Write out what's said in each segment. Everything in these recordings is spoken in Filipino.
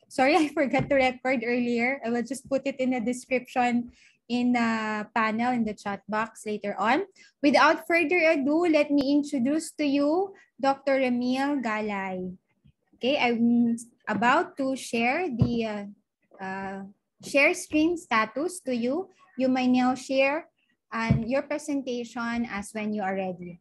Sorry, I forgot to record earlier. I will just put it in the description in the panel in the chat box later on. Without further ado, let me introduce to you Dr. Remil Galay. Okay, I'm about to share the share screen status to you. You may now share your presentation as when you are ready.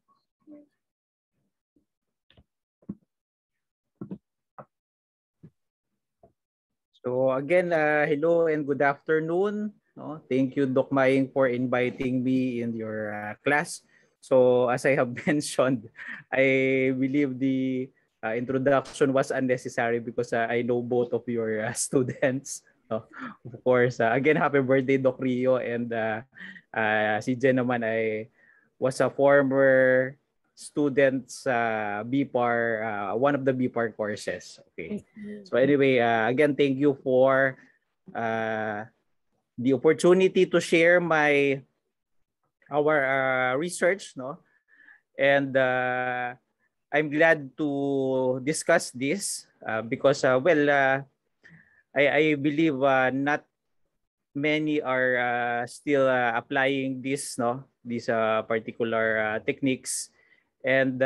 So again, hello and good afternoon. No? Thank you, Doc Maying, for inviting me in your class. So as I have mentioned, I believe the introduction was unnecessary because I know both of your students. No? Of course, again, happy birthday, Doc Rio. And si Jen naman ay was a former students BPAR, one of the BPAR courses. Okay. So anyway, again, thank you for the opportunity to share our research, no? And I'm glad to discuss this because I believe not many are still applying this, no? These particular techniques. And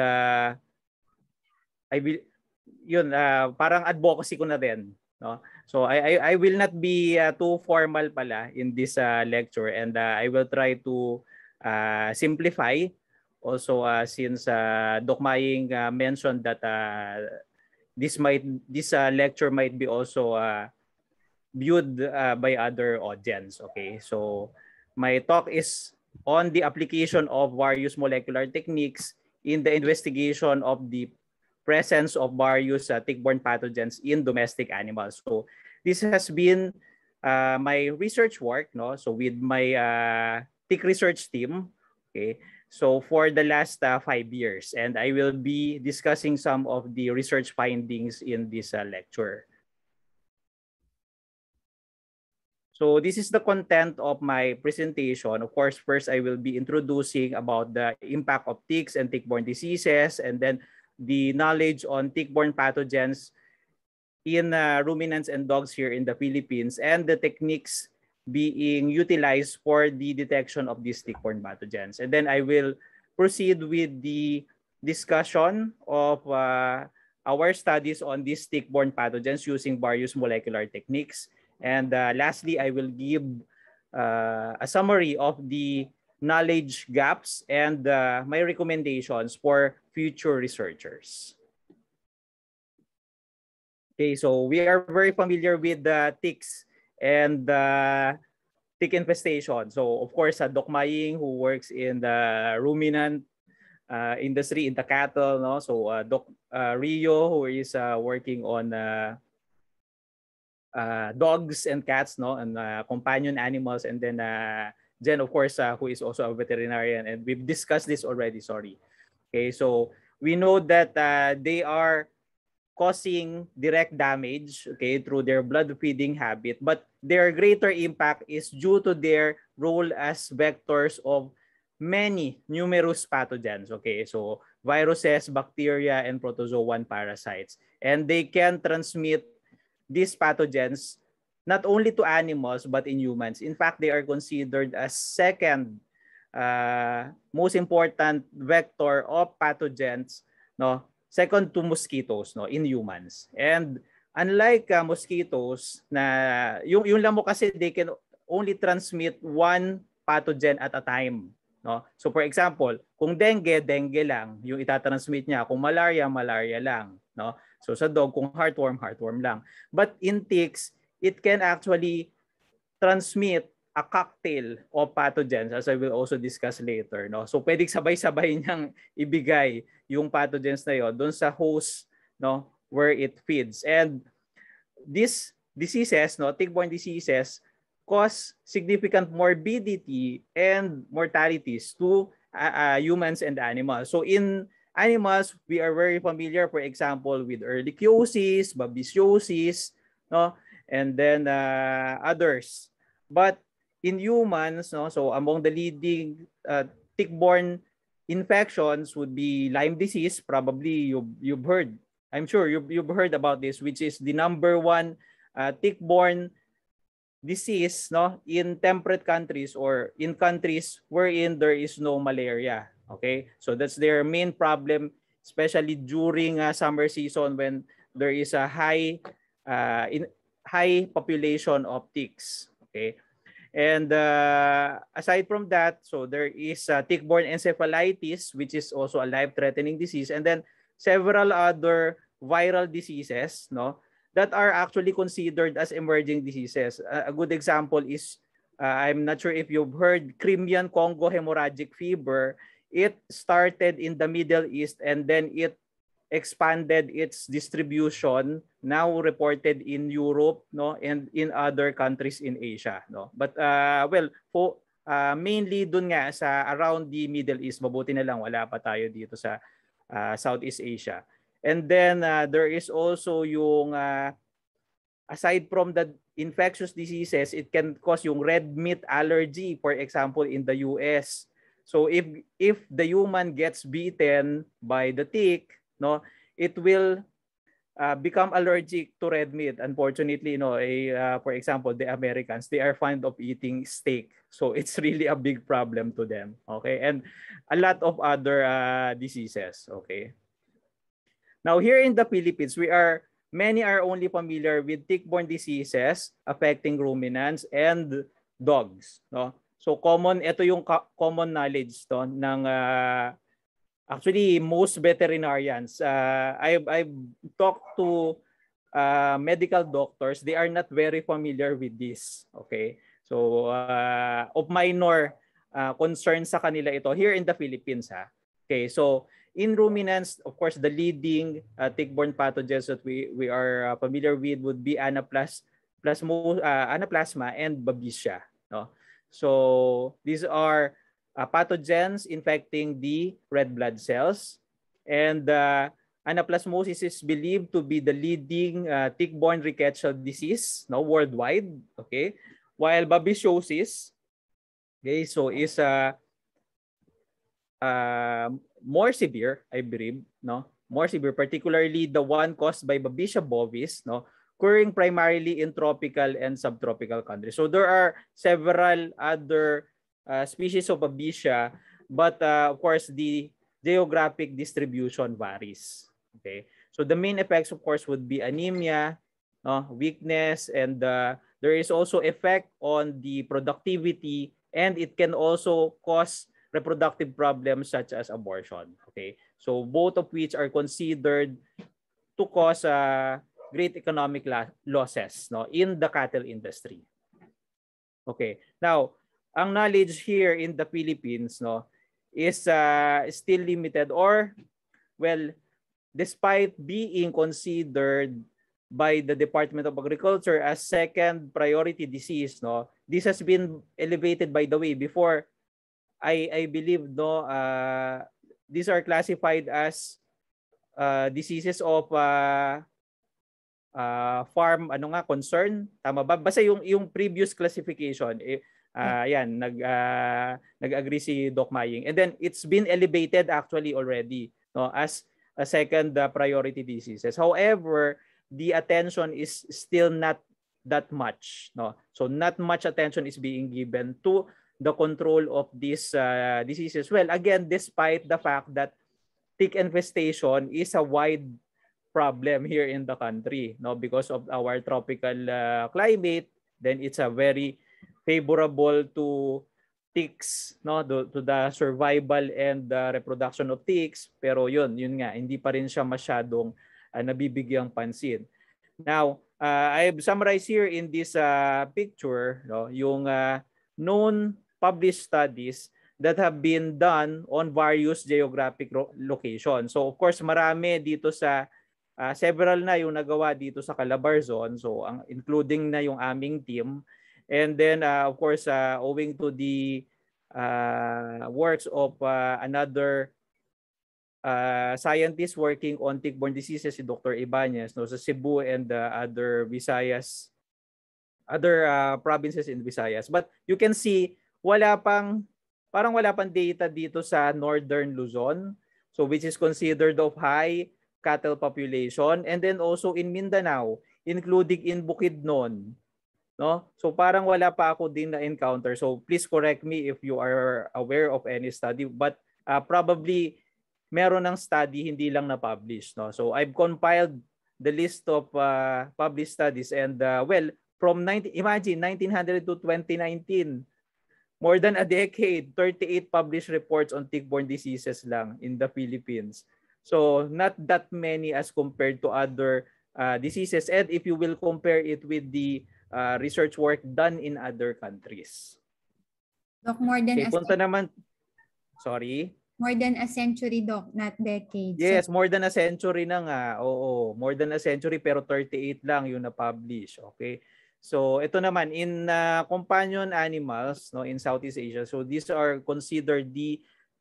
parang advocacy ko na din, no? So I will not be too formal pala in this lecture, and I will try to simplify also since Doc Maying mentioned that this lecture might be also viewed by other audience. Okay, so my talk is on the application of various molecular techniques in the investigation of the presence of various tick-borne pathogens in domestic animals. So this has been my research work, no? So with my tick research team, okay? So for the last 5 years, and I will be discussing some of the research findings in this lecture. So this is the content of my presentation. Of course, first I will be introducing about the impact of ticks and tick-borne diseases, and then the knowledge on tick-borne pathogens in ruminants and dogs here in the Philippines, and the techniques being utilized for the detection of these tick-borne pathogens. And then I will proceed with the discussion of our studies on these tick-borne pathogens using various molecular techniques. And lastly, I will give a summary of the knowledge gaps and my recommendations for future researchers. Okay, so we are very familiar with the ticks and tick infestation. So of course, Doc Maying, who works in the ruminant industry, in the cattle, no? So Doc Rio, who is working on dogs and cats, no, and companion animals, and then Jen, of course, who is also a veterinarian, and we've discussed this already. Sorry. Okay, so we know that they are causing direct damage, okay, through their blood feeding habit, but their greater impact is due to their role as vectors of many numerous pathogens. Okay, so viruses, bacteria, and protozoan parasites, and they can transmit these pathogens not only to animals but in humans. In fact, they are considered as second most important vector of pathogens, no, second to mosquitoes, no, in humans. And unlike mosquitoes, na yung lamo kasi, they can only transmit one pathogen at a time, no. So for example, kung dengue lang yung itatransmit niya, kung malaria lang, no. So sa dog, kung heartworm lang. But in ticks, it can actually transmit a cocktail of pathogens, as I will also discuss later, no. So pwedeng sabay-sabay niyang ibigay yung pathogens na yon doon sa host, no, where it feeds. And these diseases, no, tick-borne diseases, cause significant morbidity and mortalities to humans and animals. So in animals, we are very familiar, for example, with ehrlichiosis, babesiosis, no, and then others. But in humans, no, so among the leading tick-borne infections would be Lyme disease. Probably you've heard. I'm sure you've heard about this, which is the #1 tick-borne disease, no, in temperate countries or in countries wherein there is no malaria. Okay, so that's their main problem, especially during summer season when there is a high population of ticks. Okay, and aside from that, so there is tick-borne encephalitis, which is also a life-threatening disease, and then several other viral diseases, no, that are actually considered as emerging diseases. A good example is, I'm not sure if you've heard, Crimean Congo hemorrhagic fever. It started in the Middle East and then it expanded its distribution, now reported in Europe, no, and in other countries in Asia, no. But mainly dun nga sa around the Middle East, mabuti na lang wala pa tayo dito sa Southeast Asia. And then there is also yung aside from the infectious diseases, it can cause yung red meat allergy, for example, in the US. So if the human gets bitten by the tick, no, it will become allergic to red meat. Unfortunately, for example, the Americans, they are fond of eating steak. So it's really a big problem to them. Okay, and a lot of other diseases. Okay. Now here in the Philippines, many are only familiar with tick-borne diseases affecting ruminants and dogs, no? So ito yung common knowledge to ng actually most veterinarians. I've talked to medical doctors, they are not very familiar with this, okay? So of minor concern sa kanila ito here in the Philippines, ha. Okay, so in ruminants, of course, the leading tick-borne pathogens that we are familiar with would be Anaplasma and Babesia. No? So these are pathogens infecting the red blood cells. And anaplasmosis is believed to be the leading tick-borne rickettsial disease, no, worldwide. Okay, while babesiosis, okay, so is more severe, I believe, no? More severe, particularly the one caused by Babesia bovis, no? Occurring primarily in tropical and subtropical countries. So there are several other species of Babesia, but of course the geographic distribution varies. Okay, so the main effects, of course, would be anemia, no? Weakness, and there is also effect on the productivity, and it can also cause reproductive problems such as abortion. Okay, so both of which are considered to cause great economic losses, no, in the cattle industry. Okay, now ang knowledge here in the Philippines, no, is still limited, or well, despite being considered by the Department of Agriculture as second priority disease, no, this has been elevated, by the way. Before, I believe, no, these are classified as diseases of farm concern, tama ba? Basta yung previous classification, yan, nag-agree si Doc Maying. And then it's been elevated actually already, no, as a second priority diseases. However, the attention is still not that much, no. So not much attention is being given to the control of these diseases. Well, again, despite the fact that tick infestation is a wide problem here in the country, no, because of our tropical climate, then it's a very favorable to ticks, no, to the survival and the reproduction of ticks. Pero yun nga, hindi pa rin siya masyadong nabibigyang pansin. Now, I've summarized here in this picture, no, yung known published studies that have been done on various geographic locations. So of course, marami dito sa several na yung nagawa dito sa Calabarzon, so including na yung aming team. And then of course, owing to the works of another scientist working on tick-borne diseases, si Dr. Ibanez, no, sa Cebu and other Visayas, other provinces in Visayas. But you can see, parang wala pang data dito sa Northern Luzon, so which is considered of high cattle population, and then also in Mindanao, including in Bukidnon, no? So parang wala pa ako din na encounter. So please correct me if you are aware of any study, but probably meron ng study hindi lang na-publish, no? So I've compiled the list of published studies, and well, from imagine 1900 to 2019, more than a decade, 38 published reports on tick-borne diseases lang in the Philippines. So not that many as compared to other diseases, and if you will compare it with the research work done in other countries. Doc, more than okay, punta naman. Sorry? More than a century, Doc, not decades. Yes, more than a century na nga. Oo, more than a century pero 38 lang yung na-publish. Okay? So ito naman in companion animals, no, in Southeast Asia. So these are considered the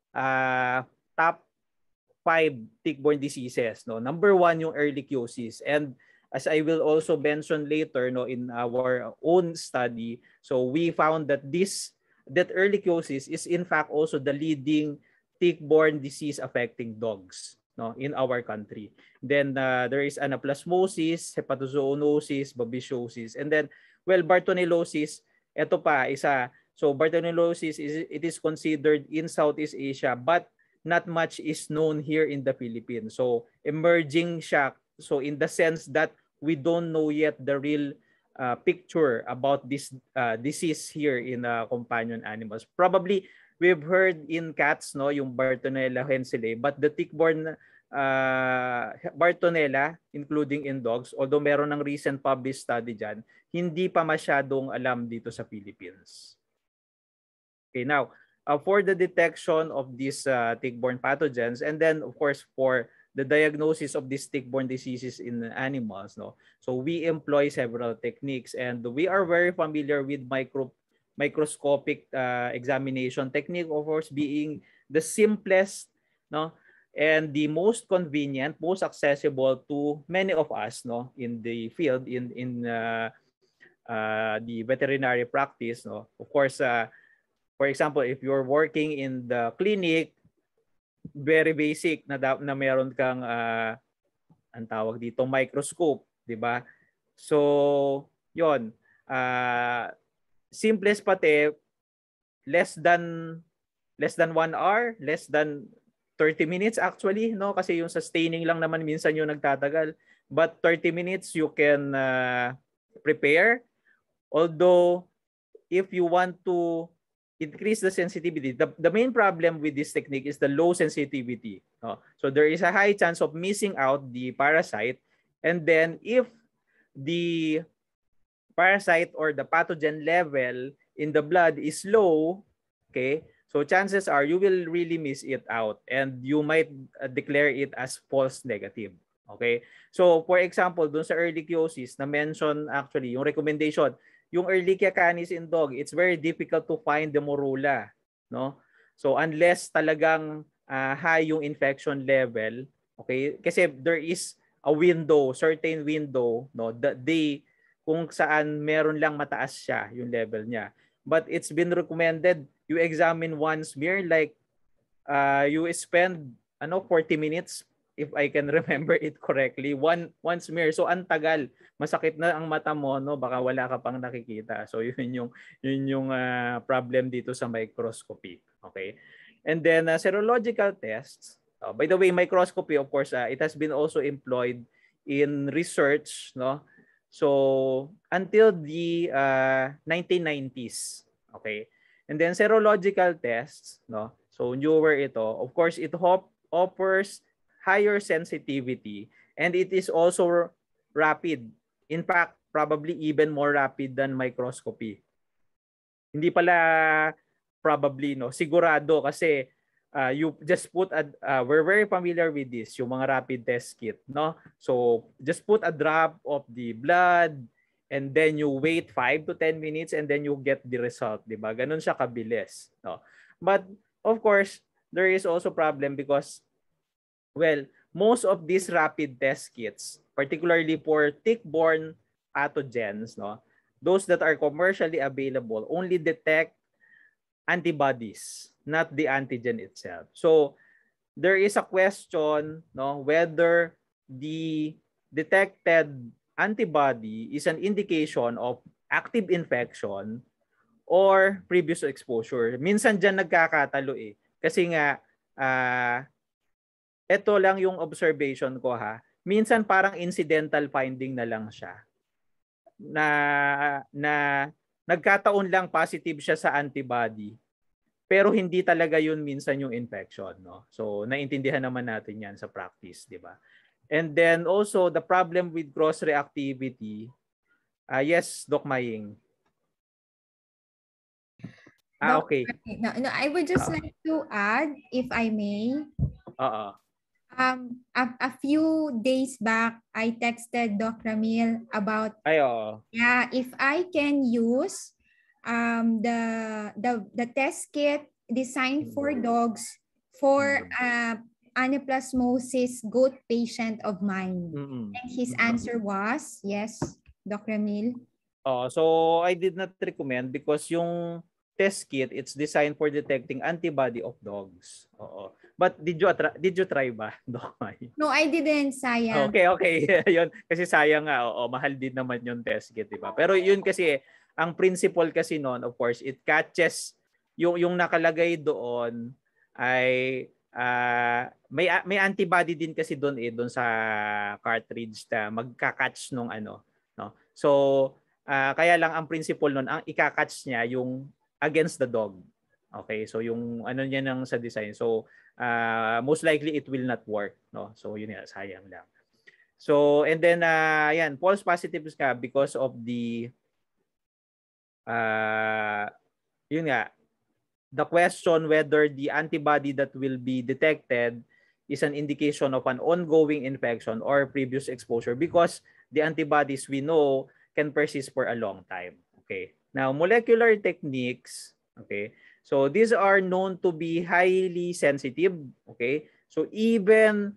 top 5 tick-borne diseases, no. Number 1 yung ehrlichiosis, and as I will also mention later, no, in our own study, so we found that ehrlichiosis is in fact also the leading tick-borne disease affecting dogs, no, in our country. Then there is anaplasmosis, hepatozoonosis, babesiosis, and then well, Bartonellosis, ito pa isa. So Bartonellosis it is considered in Southeast Asia, but not much is known here in the Philippines. So emerging siya. So in the sense that we don't know yet the real picture about this disease here in companion animals. Probably we've heard in cats, no, yung Bartonella henselae, but the tick-borne Bartonella, including in dogs, although meron ng recent published study dyan, hindi pa masyadong alam dito sa Philippines. Okay, now, for the detection of these tick-borne pathogens, and then of course for the diagnosis of these tick-borne diseases in animals, no, so we employ several techniques, and we are very familiar with microscopic examination technique, of course, being the simplest, no, and the most convenient, most accessible to many of us, no, in the field, in the veterinary practice, no. Of course, for example, if you're working in the clinic, very basic na meron kang ang tawag dito microscope, di ba? So, yon. Simplest pati less than 1 hour, less than 30 minutes actually, no, kasi yung sustaining lang naman minsan yung nagtatagal, but 30 minutes you can prepare. Although if you want to increase the sensitivity, the main problem with this technique is the low sensitivity, no? So there is a high chance of missing out the parasite, and then if the parasite or the pathogen level in the blood is low, okay, so chances are you will really miss it out, and you might declare it as false negative. Okay, so for example, dun sa ehrlichiosis na mention, actually yung recommendation, yung Ehrlichia canis in dog, it's very difficult to find the morula, no? So unless talagang high yung infection level, okay, kasi there is a window, certain window, no, that kung saan meron lang mataas siya yung level niya. But it's been recommended you examine one smear, like you spend 40 minutes, if I can remember it correctly, one smear. So ang tagal, masakit na ang mata mo, no, baka wala ka pang nakikita. So yun yung problem dito sa microscopy, okay? And then serological tests. By the way, microscopy, of course, it has been also employed in research, no? So until the 1990s, okay? And then serological tests, no? So newer ito. Of course, it offers higher sensitivity, and it is also rapid. In fact, probably even more rapid than microscopy. Hindi pala probably, no, sigurado, kasi you just put we're very familiar with this, yung mga rapid test kit, no? So just put a drop of the blood, and then you wait 5 to 10 minutes, and then you get the result, di ba? Ganun siya kabilis, no? But of course, there is also problem because, well, most of these rapid test kits, particularly for tick-borne pathogens, no, those that are commercially available only detect antibodies, not the antigen itself. So there is a question, no, whether the detected antibody is an indication of active infection or previous exposure. Minsan dyan nagkakatalo eh. Kasi nga, ito lang yung observation ko ha. Minsan parang incidental finding na lang siya. Na nagkataon lang positive siya sa antibody. Pero hindi talaga yun minsan yung infection, no? So naintindihan naman natin 'yan sa practice, 'di ba? And then also the problem with cross reactivity. Yes, Doc Maying. Okay. No, I would just like to add, if I may. A few days back, I texted Doc Remil about if I can use the test kit designed for dogs for anaplasmosis goat patient of mine. And his answer was yes, Doc Remil. So I did not recommend because yung test kit, it's designed for detecting antibody of dogs. But did you try ba, Doc May? No, I didn't, sayang. Okay. Yun kasi sayang nga, mahal din naman yung test kit, di ba? Pero yun kasi ang principle kasi noon, of course, it catches yung nakalagay doon ay may antibody din kasi doon sa cartridge na magka-catch nung ano, no? So kaya lang ang principle noon, ang ika-catch niya yung against the dog. Okay, so yung ano niya nang sa design. So most likely it will not work, no? So yun nga, sayang lang. So and then yan, false positives ka because of the yun nga, the question whether the antibody that will be detected is an indication of an ongoing infection or previous exposure, because the antibodies we know can persist for a long time. Okay. Now, molecular techniques, okay, so these are known to be highly sensitive. Okay, so even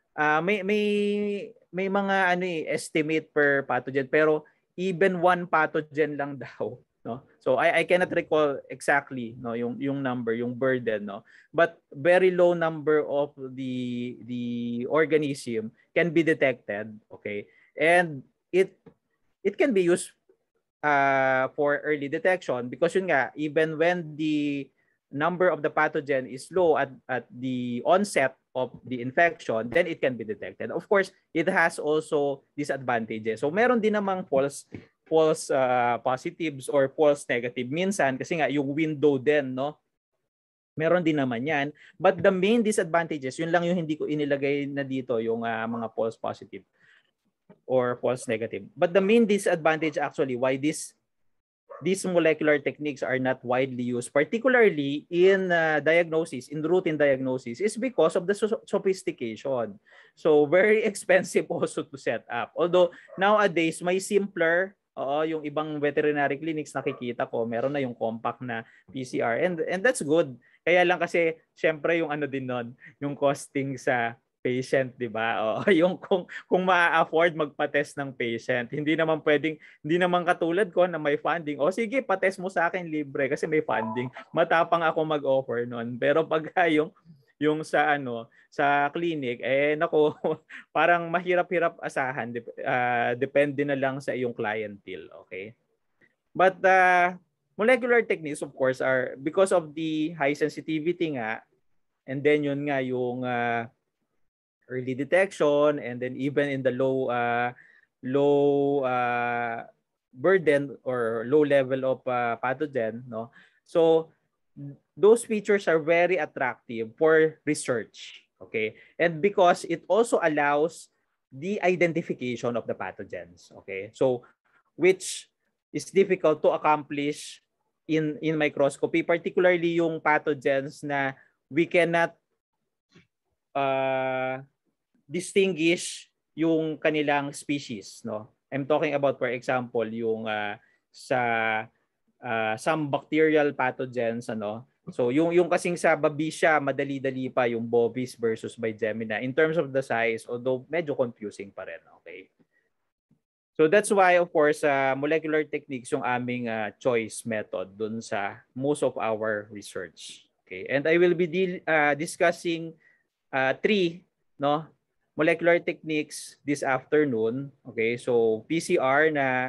may mga estimate per pathogen, pero even one pathogen lang daw, no? So I cannot recall exactly, no, yung number, yung burden, no, but very low number of the organism can be detected. Okay, and it can be used for early detection, because yun nga, even when the number of the pathogen is low at the onset of the infection, then it can be detected. Of course, it has also disadvantages. So meron din namang false positives or false negative minsan, kasi nga yung window din, no, meron din naman yan. But the main disadvantages, yun lang yung hindi ko inilagay na dito, yung mga false positive or false negative. But the main disadvantage actually why these molecular techniques are not widely used, particularly in diagnosis, in routine diagnosis, is because of the sophistication. So very expensive also to set up. Although nowadays may simpler, yung ibang veterinary clinics nakikita ko, meron na yung compact na PCR, and that's good. Kaya lang kasi syempre yung ano din nun, yung costing sa patient, 'di ba? Yung kung ma-afford magpa-test ng patient. Hindi naman katulad ko na may funding. Sige, pa-test mo sa akin libre kasi may funding. Matapang ako mag-offer noon. Pero pag yung sa sa clinic, nako, parang mahirap-hirap asahan. Depende na lang sa iyong clientele, okay? But molecular techniques, of course, are because of the high sensitivity nga, and then yun nga yung early detection, and then even in the low burden or low level of pathogen, no? So those features are very attractive for research, okay? And because it also allows the identification of the pathogens, okay? So which is difficult to accomplish in microscopy, particularly yung pathogens na we cannot distinguish yung kanilang species, no? I'm talking about, for example, yung sa some bacterial pathogens, so yung kasing sa Babesia, madali-dali pa yung Bovis versus Bigemina in terms of the size, although medyo confusing pa rin, okay? So that's why, of course, molecular techniques yung aming choice method dun sa most of our research. Okay, and I will be discussing three, no, molecular techniques this afternoon. Okay, so PCR na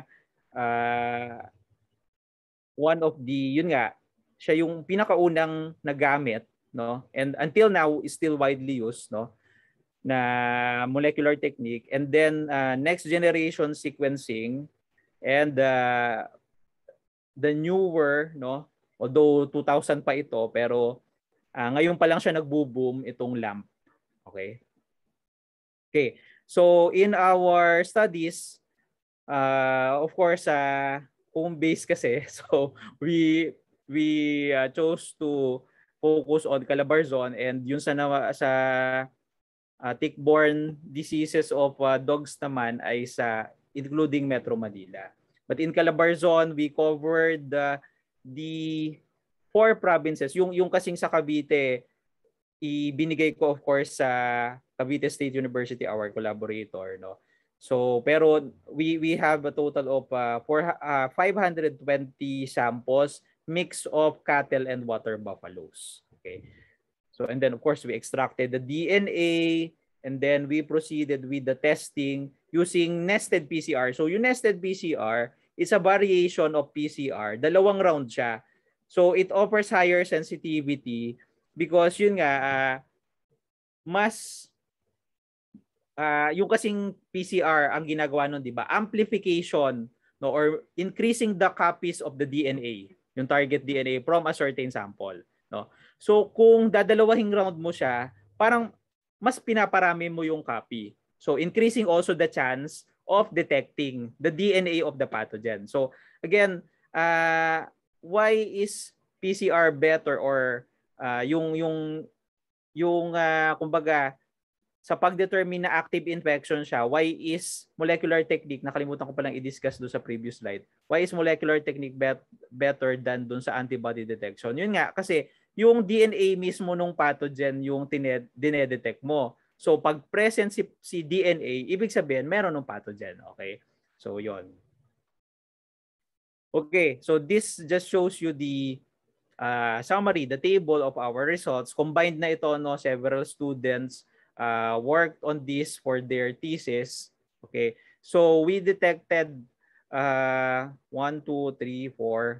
one of the, yun nga, siya yung pinakaunang nagamit, no? And until now is still widely used, no? Na molecular technique. And then next generation sequencing and the newer, no? Although 2000 pa ito, pero ngayon pa lang siya nagbo-boom itong LAMP. Okay? Okay. So in our studies, of course, home-based kasi. So we chose to focus on Calabarzon, and yun sa tick-borne diseases of dogs naman ay sa including Metro Manila. But in Calabarzon, we covered the 4 provinces. Yung kasing sa Cavite, ibinigay ko of course sa Cavite State University, our collaborator, no. So pero we have a total of 520 samples, mix of cattle and water buffaloes. Okay. So and then of course we extracted the DNA, and then we proceeded with the testing using nested PCR. So yung nested PCR is a variation of PCR. Dalawang round siya. So it offers higher sensitivity because yun nga mas yung kasing PCR ang ginagawa nun, 'di ba? Amplification, no, or increasing the copies of the DNA, yung target DNA from a certain sample, no. So kung dadalawahing round mo siya, parang mas pinaparami mo yung copy. So increasing also the chance of detecting the DNA of the pathogen. So again, why is PCR better, or kumbaga sa pag-determine na active infection siya, why is molecular technique, nakalimutan ko palang i-discuss doon sa previous slide, why is molecular technique better than doon sa antibody detection? Yun nga, kasi yung DNA mismo nung pathogen yung dinedetect mo. So pag present si DNA, ibig sabihin meron ng pathogen. Okay? So yun. Okay, so this just shows you the summary, the table of our results. Combined na ito, no, several students worked on this for their thesis. Okay, so we detected 1, 2, 3, 4,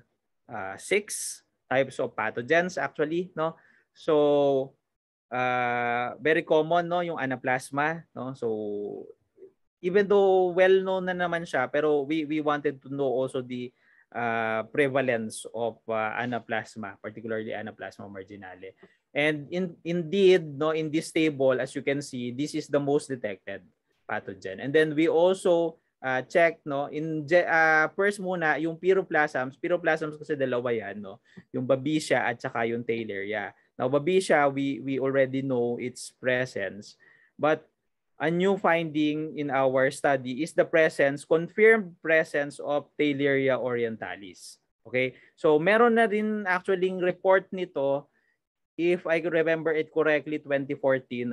6 types of pathogens actually, no. So very common, no, yung anaplasma, no. So even though well known na naman siya, pero we wanted to know also the prevalence of anaplasma, particularly anaplasma marginale. And indeed, no, in this table, as you can see, this is the most detected pathogen. And then we also check, no, in first muna yung piroplasms kasi dalawa yan, no, yung Babesia at saka yung Theileria. Now Babesia, we already know its presence, but a new finding in our study is the confirmed presence of Theileria orientalis. Okay? So meron na rin actually report nito, if I remember it correctly, 2014,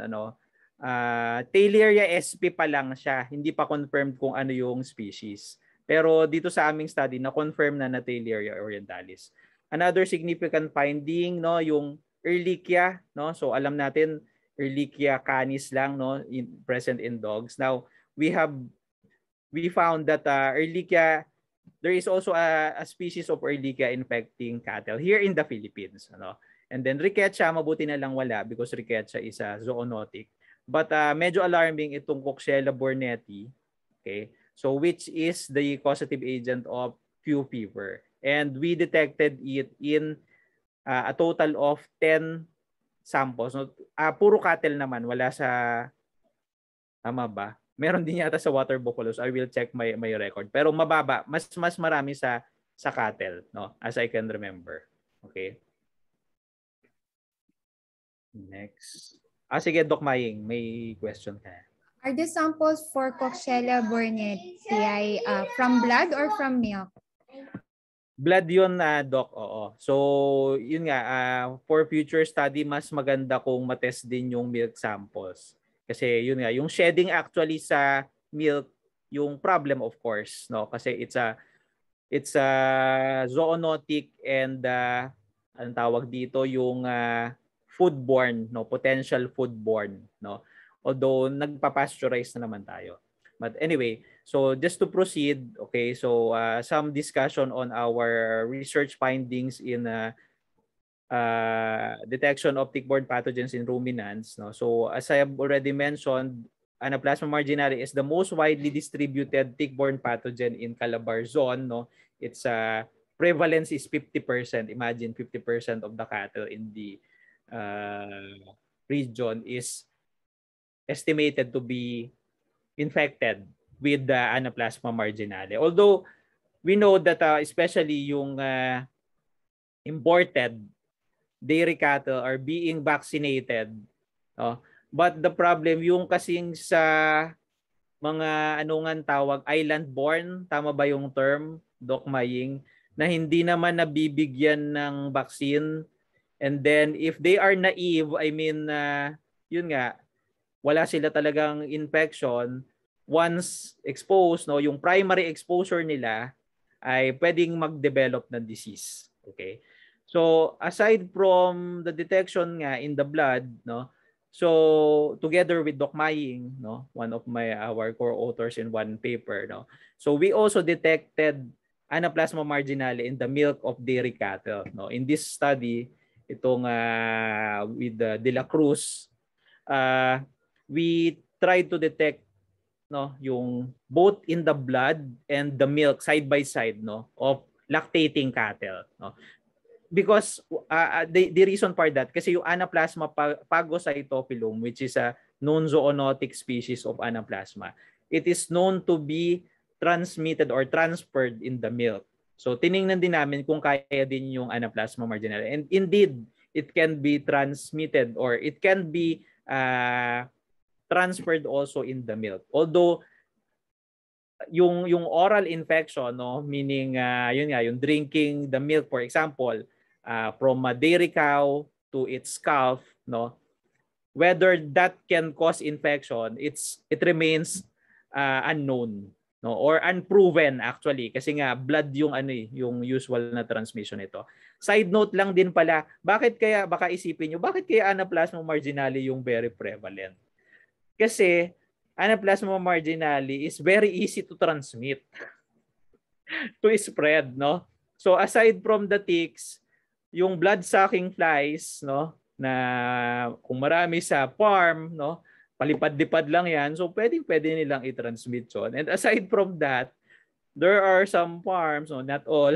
Theileria sp pa lang siya, hindi pa confirmed kung ano yung species. Pero dito sa aming study na-confirm na Theileria orientalis. Another significant finding, no, yung Ehrlichia, no? So alam natin Ehrlichia canis lang, no, present in dogs. Now, we found that Ehrlichia, there is also a species of Ehrlichia infecting cattle here in the Philippines, ano. And then Rickettsia, mabuti na lang wala because Rickettsia is a zoonotic. But medyo alarming itong Coxiella burnetii, okay? So which is the causative agent of Q fever. And we detected it in a total of 10 samples. No? Puro cattle naman, wala sa, tama ba? Meron din yata sa water buffaloes. I will check my record. Pero mababa, mas marami sa cattle, no? As I can remember. Okay. Next. Sige, Doc Maying, may question ka. Are the samples for Coxiella burnetii from blood or from milk? Blood yun, Doc. Oo. So, yun nga, for future study, mas maganda kung matest din yung milk samples. Kasi yun nga, yung shedding actually sa milk, yung problem of course, no? Kasi it's a zoonotic and anong tawag dito, yung foodborne, no, potential foodborne, no. although nagpa-pasteurize na naman tayo. But anyway, so just to proceed, okay, so some discussion on our research findings in detection of tick-borne pathogens in ruminants. No? So as I have already mentioned, Anaplasma marginalis is the most widely distributed tick-borne pathogen in Calabar zone. No? Its prevalence is 50%. Imagine 50% of the cattle in the region is estimated to be infected with the Anaplasma marginalis. Although we know that especially yung imported dairy cattle are being vaccinated. But the problem yung kasing sa mga anungan tawag island-born, tama ba yung term, Doc Maying, na hindi naman nabibigyan ng vaccine. And then if they are naive, I mean, yun nga, wala sila talagang infection, once exposed, no, yung primary exposure nila ay pwedeng mag-develop ng disease. Okay? So aside from the detection nga in the blood, no, so together with Doc Maying, no, one of our core authors in one paper, no, so we also detected Anaplasma marginalis in the milk of dairy cattle. No, in this study, itong with De La Cruz, we tried to detect, no, yung both in the blood and the milk side by side, no, of lactating cattle, no. Because the reason for that, kasi yung Anaplasma phagocytophilum, which is a known zoonotic species of Anaplasma, it is known to be transmitted or transferred in the milk. So tiningnan din namin kung kaya din yung Anaplasma marginalis. And indeed, it can be transmitted or it can be transferred also in the milk. Although yung oral infection, no, meaning yun nga, yung drinking the milk, for example, from a dairy cow to its calf, no, whether that can cause infection, it remains unknown, no, or unproven actually, kasi nga blood yung yung usual na transmission nito. Side note lang din pala, bakit kaya, baka isipin nyo, bakit kaya Anaplasma marginalis yung very prevalent? Kasi Anaplasma marginalis is very easy to transmit, to spread, no? So aside from the ticks, yung blood-sucking flies, no, na kung marami sa farm, no, palipad-lipad lang yan, so pwede nilang i-transmit yun. And aside from that, there are some farms, no, not all.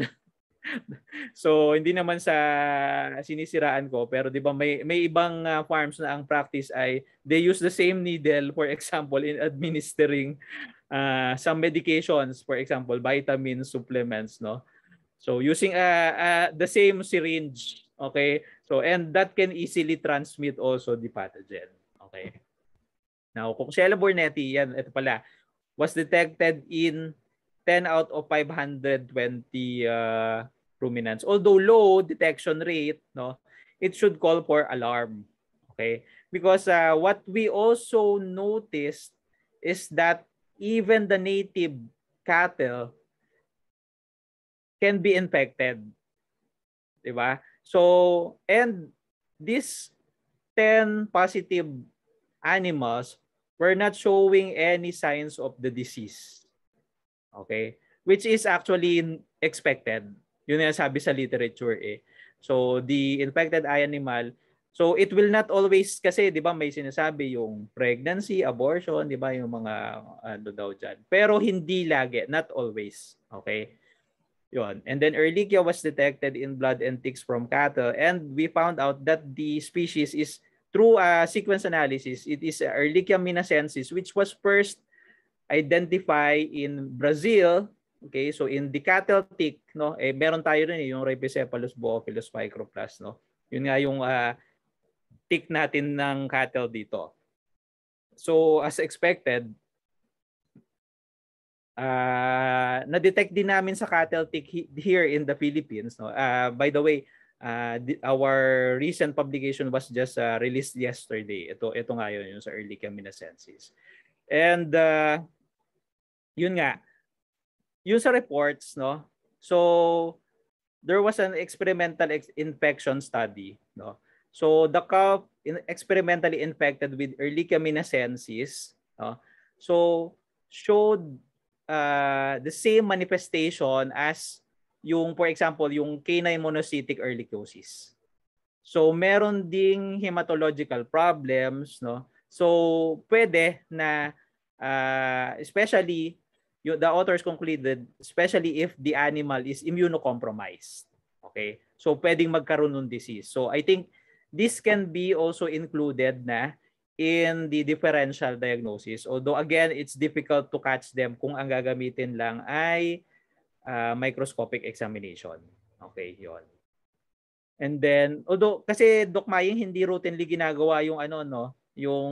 So hindi naman sa sinisiraan ko, pero 'di ba may ibang farms na ang practice ay they use the same needle, for example, in administering some medications, for example, vitamin supplements, no. So using the same syringe, okay? So and that can easily transmit also the pathogen, okay? Now, Coxiella burnetii, yan, ito pala, was detected in 10 out of 520 ruminants. Although low detection rate, no, it should call for alarm, okay? Because what we also noticed is that even the native cattle can be infected. Diba? So, and these 10 positive animals were not showing any signs of the disease. Okay? Which is actually expected. Yun yung sabi sa literature eh. So, the infected animal, so it will not always, kasi di ba may sinasabi yung pregnancy, abortion, di ba yung mga ano daw dyan. Pero hindi lagi, not always. Okay? Yun. And then Ehrlichia was detected in blood and ticks from cattle, and we found out that the species is, through sequence analysis, it is Ehrlichia minacensis, which was first identified in Brazil. Okay, so in the cattle tick, no, meron tayo rin yung Rhipicephalus boophilus microplus, no. Yun nga yung tick natin ng cattle dito. So as expected, na-detect din namin sa cattle tick here in the Philippines, no. By the way, our recent publication was just released yesterday. Ito nga yun, yung sa Ehrlichia minacensis. And yun nga, yung sa reports, no. So there was an experimental infection study, no. So the calf experimentally infected with Ehrlichia minacensis, so showed the same manifestation as yung, for example, yung canine monocytic ehrlichiosis. So meron ding hematological problems, no? So pwede na especially the authors concluded, especially if the animal is immunocompromised. Okay? So pwedeng magkaroon ng disease. So I think this can be also included na in the differential diagnosis. Although again, it's difficult to catch them kung ang gagamitin lang ay microscopic examination. Okay, yon. And then, although kasi Doc Maying hindi routinely ginagawa yung yung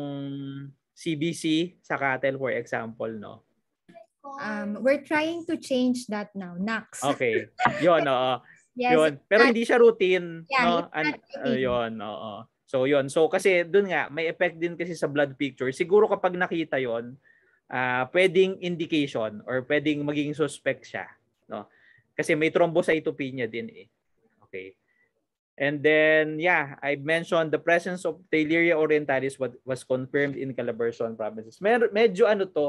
CBC sa cattle, for example, no? We're trying to change that now. Next. Okay. Yun, oo. Yes. Yun. Pero hindi siya routine, yeah, no? Yun, oo. So yun. So kasi dun nga, may effect din kasi sa blood picture. Siguro kapag nakita yon, pwedeng indication or pwedeng maging suspect siya, no? Kasi may thrombocytopenia din eh. Okay. And then, yeah, I mentioned the presence of Theileria orientalis was confirmed in Calabarzon provinces. Medyo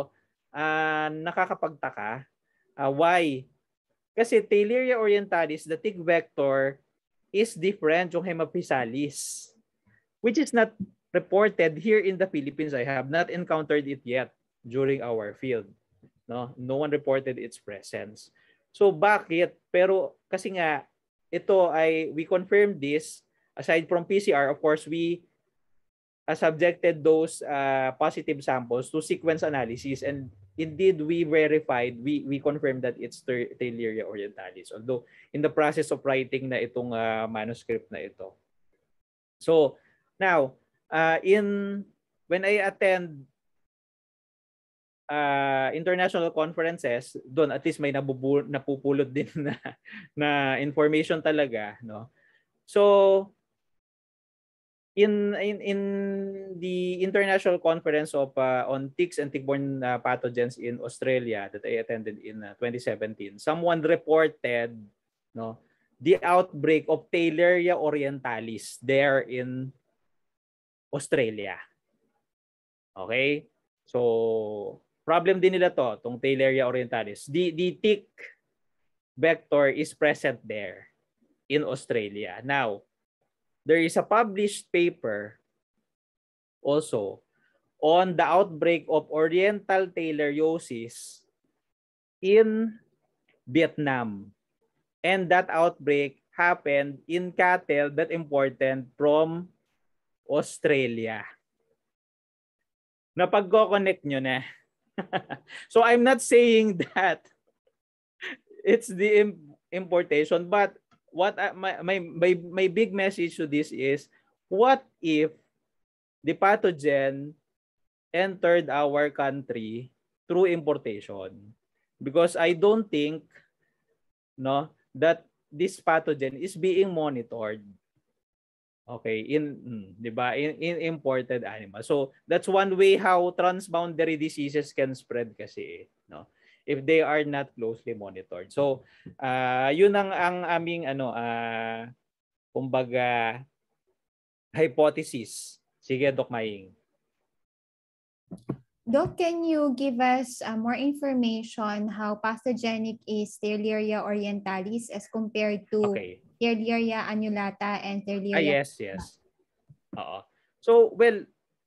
nakakapagtaka. Why? Kasi Theileria orientalis, the tick vector, is different yung Hemaphysalis, which is not reported here in the Philippines. I have not encountered it yet during our field. No one reported its presence. So bakit? Pero kasi nga, we confirmed this aside from PCR. Of course, we subjected those positive samples to sequence analysis, and indeed we verified, we confirmed that it's Theileria orientalis, although in the process of writing na itong manuscript na ito. So now when I attend international conferences, doon at least may napupulot din na information talaga, no? So in the international conference of on ticks and tick-borne pathogens in Australia that I attended in 2017, someone reported, no, the outbreak of Theileria orientalis there in Australia. Okay? So problem din nila tong Theileria orientalis. The tick vector is present there in Australia. Now, there is a published paper also on the outbreak of oriental theileriosis in Vietnam. And that outbreak happened in cattle that imported from Australia. Napag-connect nyo na. So I'm not saying that it's the importation, but what my big message to this is, what if the pathogen entered our country through importation? Because I don't think, no, that this pathogen is being monitored. Okay, di ba? In imported animals. So that's one way how transboundary diseases can spread kasi, no? If they are not closely monitored. So yun ang aming kumbaga hypothesis. Sige, Doc Maying. Doc, can you give us more information how pathogenic is Theileria orientalis as compared to Theileria annulata and Theileria? Yes. Oo. So, well,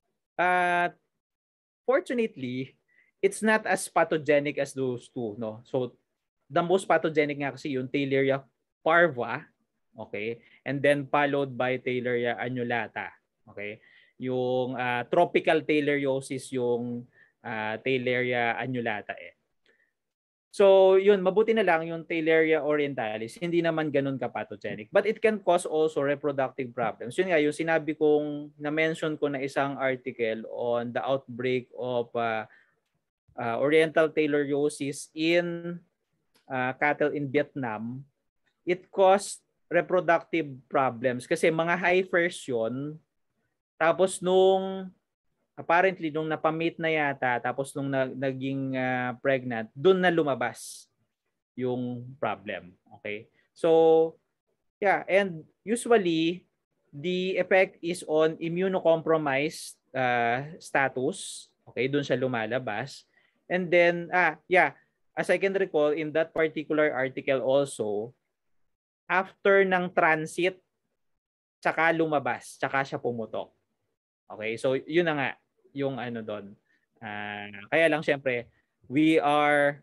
fortunately, it's not as pathogenic as those two, no? So, the most pathogenic nga kasi yung Theileria parva, okay? And then followed by Theileria annulata, okay? Yung tropical theileriosis yung Theileria annulata eh. So, yun, mabuti na lang yung Theileria orientalis, hindi naman ganun ka-pathogenic. But it can cause also reproductive problems. Yun nga, yung sinabi kong, na-mention ko na isang article on the outbreak of oriental theileriosis in cattle in Vietnam, it caused reproductive problems. Kasi mga heifers yun, tapos apparently, nung napamate na yata, tapos nung naging pregnant, doon na lumabas yung problem. Okay? So, yeah. And usually, the effect is on immunocompromised status. Okay, doon siya lumalabas. And then, as I can recall, in that particular article also, after ng transit, tsaka lumabas, tsaka siya pumutok. Okay, so yun na nga, yung ano doon. Kaya lang syempre, we are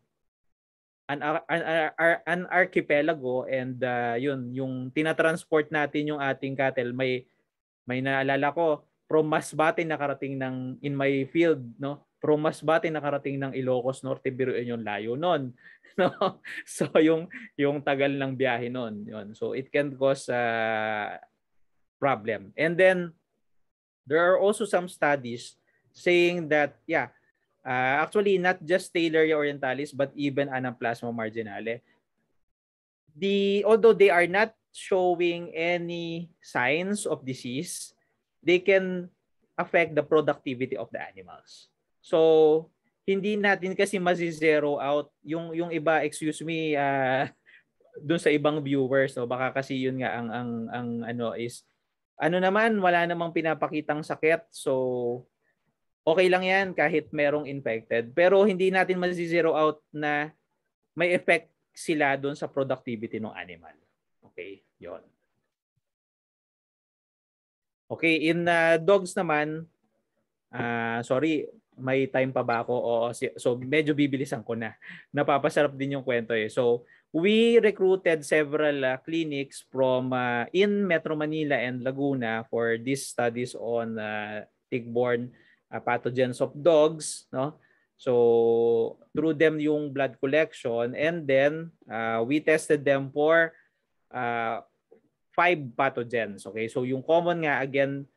an archipelago and yun, yung tinatransport natin yung ating cattle, may naalala ko, from Masbate nakarating ng in my field, no? From Masbate nakarating ng Ilocos Norte, biruin yung layo noon, no? So yung tagal ng biyahe noon, yun. So it can cause problem. And then there are also some studies saying that actually not just Theileria orientalis but even Anaplasma marginale, although they are not showing any signs of disease, they can affect the productivity of the animals. So hindi natin kasi masi-zero out yung iba, excuse me, doon sa ibang viewers, no, baka kasi yun nga ang ano is naman, wala namang pinapakitang sakit, so okay lang yan kahit merong infected, pero hindi natin masi-zero out na may effect sila doon sa productivity ng animal. Okay, yon. Okay, in dogs naman, sorry, may time pa ba ako? Oo, so medyo bibilisan ko na. Napapasarap din yung kwento eh. So, we recruited several clinics from in Metro Manila and Laguna for these studies on tick-borne pathogens of dogs, no? So, through them yung blood collection, and then we tested them for 5 pathogens. Okay, so yung common nga again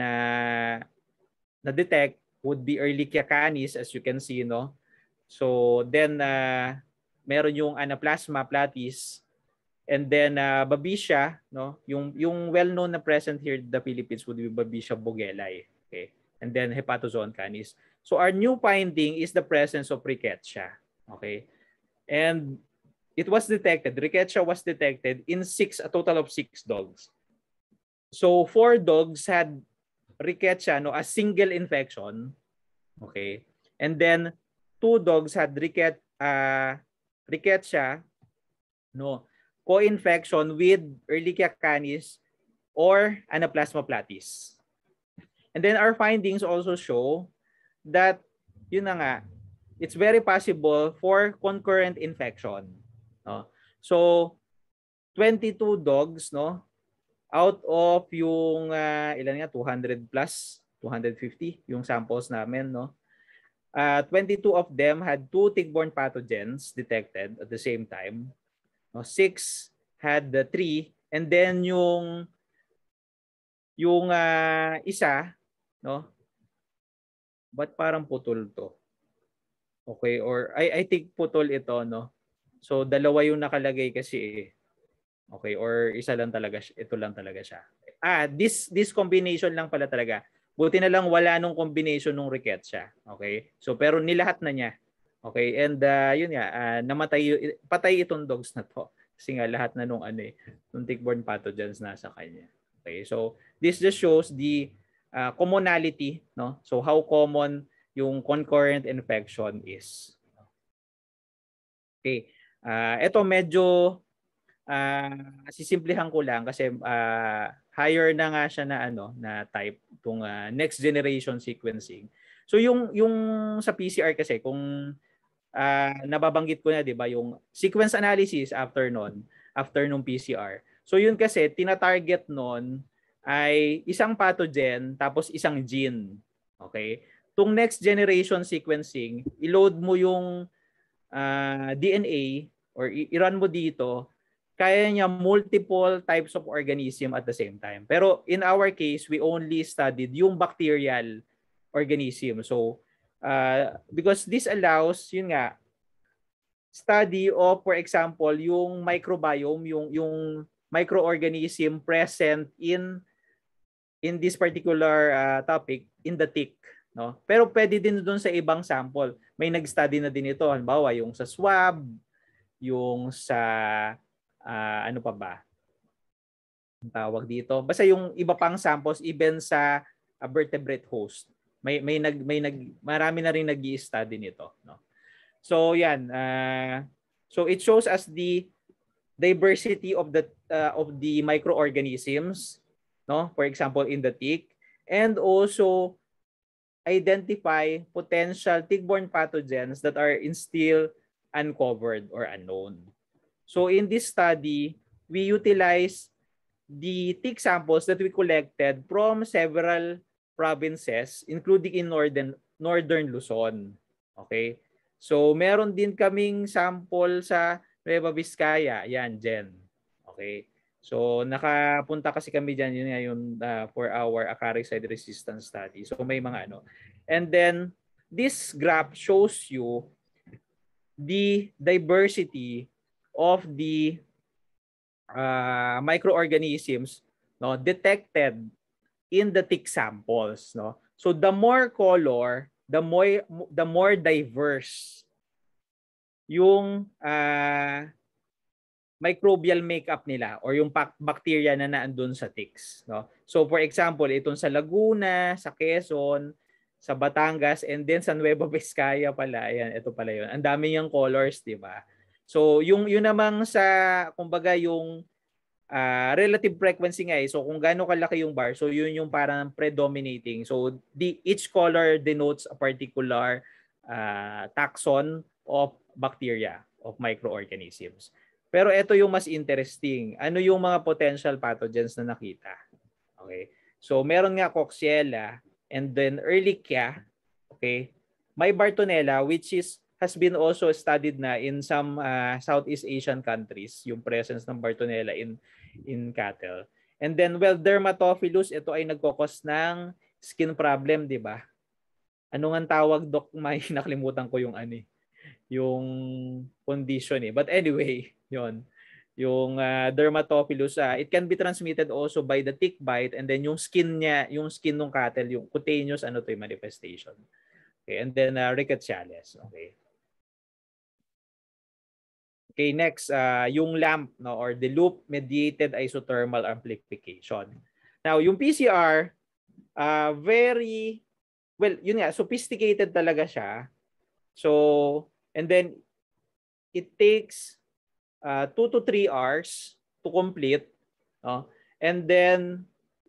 na detect would be Ehrlichia canis, as you can see, no? So then meron yung Anaplasma platys, and then Babesia, no? Yung well-known na present here in the Philippines would be Babesia bogellai, okay? And then Hepatozoon canis. So our new finding is the presence of Rickettsia, okay? And it was detected, Rickettsia was detected in a total of 6 dogs. So 4 dogs had Rickettsia, no, a single infection, okay? And then 2 dogs had Rickettsia, no, co-infection with Ehrlichia canis or Anaplasma platys. And then our findings also show that yun na nga, it's very possible for concurrent infection, no? So 22 dogs, no, out of yung ilan nga, 200 plus 250 yung samples namin, no, 22 of them had 2 tick-borne pathogens detected at the same time, no? 6 had 3, and then yung isa, no, but parang putol to, okay, or I think putol ito, no? So dalawa yung nakalagay kasi eh. Okay, or isa lang talaga, ito lang talaga siya. This combination lang pala talaga. Buti na lang wala nung combination nung Rickettsia. Okay? So pero nilahat na niya. Okay? And yun nga, patay itong dogs na to. Kasi nga lahat na nung nung tick-borne pathogens nasa kanya. Okay? So this just shows the commonality, no? So how common yung concurrent infection is. Okay. Ito medyo sisimplihan ko lang kasi higher na nga siya na na type tong next generation sequencing. So yung sa PCR kasi kung nababanggit ko na, 'di ba, yung sequence analysis after nung PCR. So yun kasi tina-target noon ay isang pathogen tapos isang gene. Okay? Tung next generation sequencing, i-load mo yung DNA or i-run mo dito, kaya niya multiple types of organism at the same time. Pero in our case, we only studied yung bacterial organism. So, because this allows, yun nga, study of, for example, yung microbiome, yung microorganism present in this particular topic in the tick. No? Pero pwede din doon sa ibang sample. May nag-study na din ito. Halimbawa, yung sa swab, yung sa ano pa ba? ang tawag dito. Basta yung iba pang samples even sa vertebrate host. Marami na rin nag-i-study nito, no. So yan, so it shows us the diversity of the microorganisms, no? For example, in the tick, and also identify potential tick-borne pathogens that are still uncovered or unknown. So in this study, we utilize the tick samples that we collected from several provinces, including in northern Luzon. Okay? So meron din kaming sample sa Nueva Vizcaya, yan, Jen. Okay? So nakapunta kasi kami diyan, yun nga yung for our acaricide resistance study. So may mga ano. And then this graph shows you the diversity of the microorganisms, no, detected in the tick samples, no. So the more color, the more diverse yung microbial makeup nila or yung bacteria na naandun sa ticks, no. So for example, itong sa Laguna, sa Quezon, sa Batangas, and then sa Nueva Vizcaya pala, ayan, ito pala yun. Ang dami niyang colors, di ba? So yung yun namang sa kumbaga yung relative frequency nga so kung gaano kalaki yung bar, so yun yung parang predominating. So each color denotes a particular taxon of bacteria, of microorganisms. Pero ito yung mas interesting. Ano yung mga potential pathogens na nakita? Okay. So meron nga Coxiella and then Ehrlichia, okay? May Bartonella which has been also studied na in some Southeast Asian countries, yung presence ng Bartonella in cattle. And then Dermatophilus, ito ay nagkokos ng skin problem, di ba? Ano nga tawag, Doc? May nakalimutan ko yung yung condition eh. But anyway, yon. Yung Dermatophilus, it can be transmitted also by the tick bite, and then yung skin ng cattle, yung cutaneous manifestation. Okay, and then Rickettsiales. Okay. Okay, next, yung LAMP, no, or the loop-mediated isothermal amplification. Now, yung PCR, very, well, yun nga, sophisticated talaga siya. So, and then, it takes 2 to 3 hours to complete. No? And then,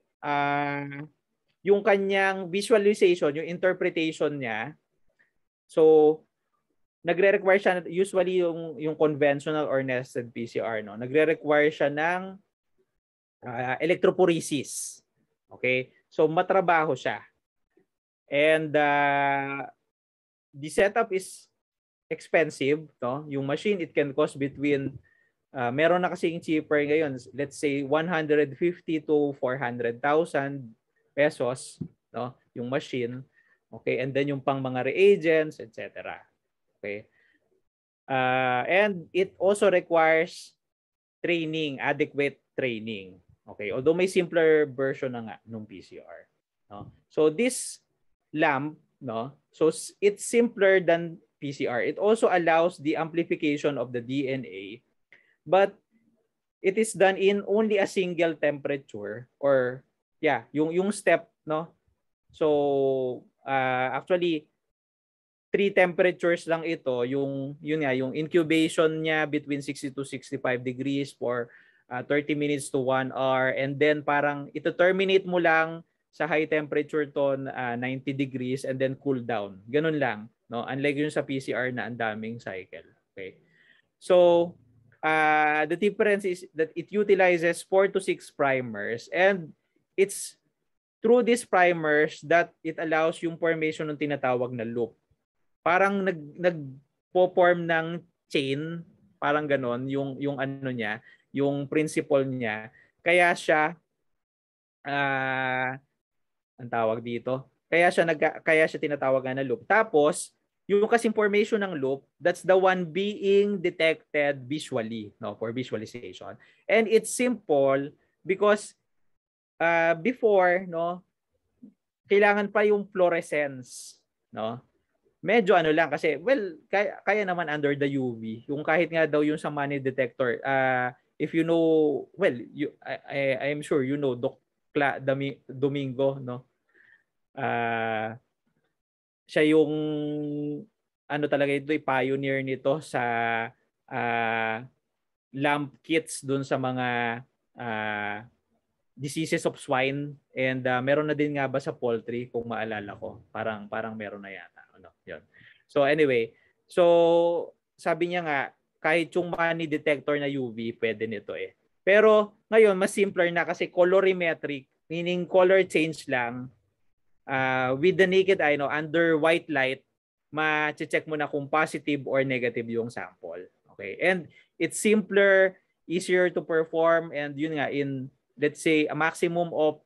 yung kanyang visualization, yung interpretation niya, so, nagre-require siya usually yung conventional or nested PCR, no. Nagre-require siya ng electrophoresis. Okay? So matrabaho siya. And the setup is expensive, no. Yung machine, it can cost between meron na kasing cheaper ngayon, let's say 150 to 400,000 pesos, no, yung machine. Okay? And then yung pang mga reagents, etc. Okay. And it also requires training, adequate training. Okay. Although may simpler version na nga nung PCR. No? So this LAMP, no? So it's simpler than PCR. It also allows the amplification of the DNA, but it is done in only a single temperature, or yung step, no? So actually 3 temperatures lang ito, yung incubation niya between 60 to 65 degrees for 30 minutes to 1 hour, and then parang ito terminate mo lang sa high temperature to 90 degrees and then cool down. Ganun lang, no? Unlike yung sa PCR na ang daming cycle. Okay. So, the difference is that it utilizes 4 to 6 primers, and it's through these primers that it allows yung formation ng tinatawag na loop. Parang nagpo-form ng chain, parang ganon yung niya, yung principle niya. Kaya siya ang tawag dito. Kaya siya tinatawag na loop. Tapos yung kasing formation ng loop, that's the one being detected visually, no, for visualization. And it's simple because before, no, kailangan pa yung fluorescence, no. Medyo lang kasi, well, kaya naman under the UV. Yung kahit nga daw yung sa money detector, if you know, well, I am sure you know Domingo, no? Siya yung ano talaga ito, pioneer nito sa lamp kits dun sa mga diseases of swine, and meron na din nga ba sa poultry kung maalala ko. Parang meron na yata, ano, 'yon. So anyway, so sabi niya nga kahit yung money detector na UV pwede nito eh. Pero ngayon mas simpler na kasi colorimetric, meaning color change lang. With the naked eye, no, under white light, ma-check mo na kung positive or negative yung sample. Okay? And it's simpler, easier to perform, and yun nga, in let's say a maximum of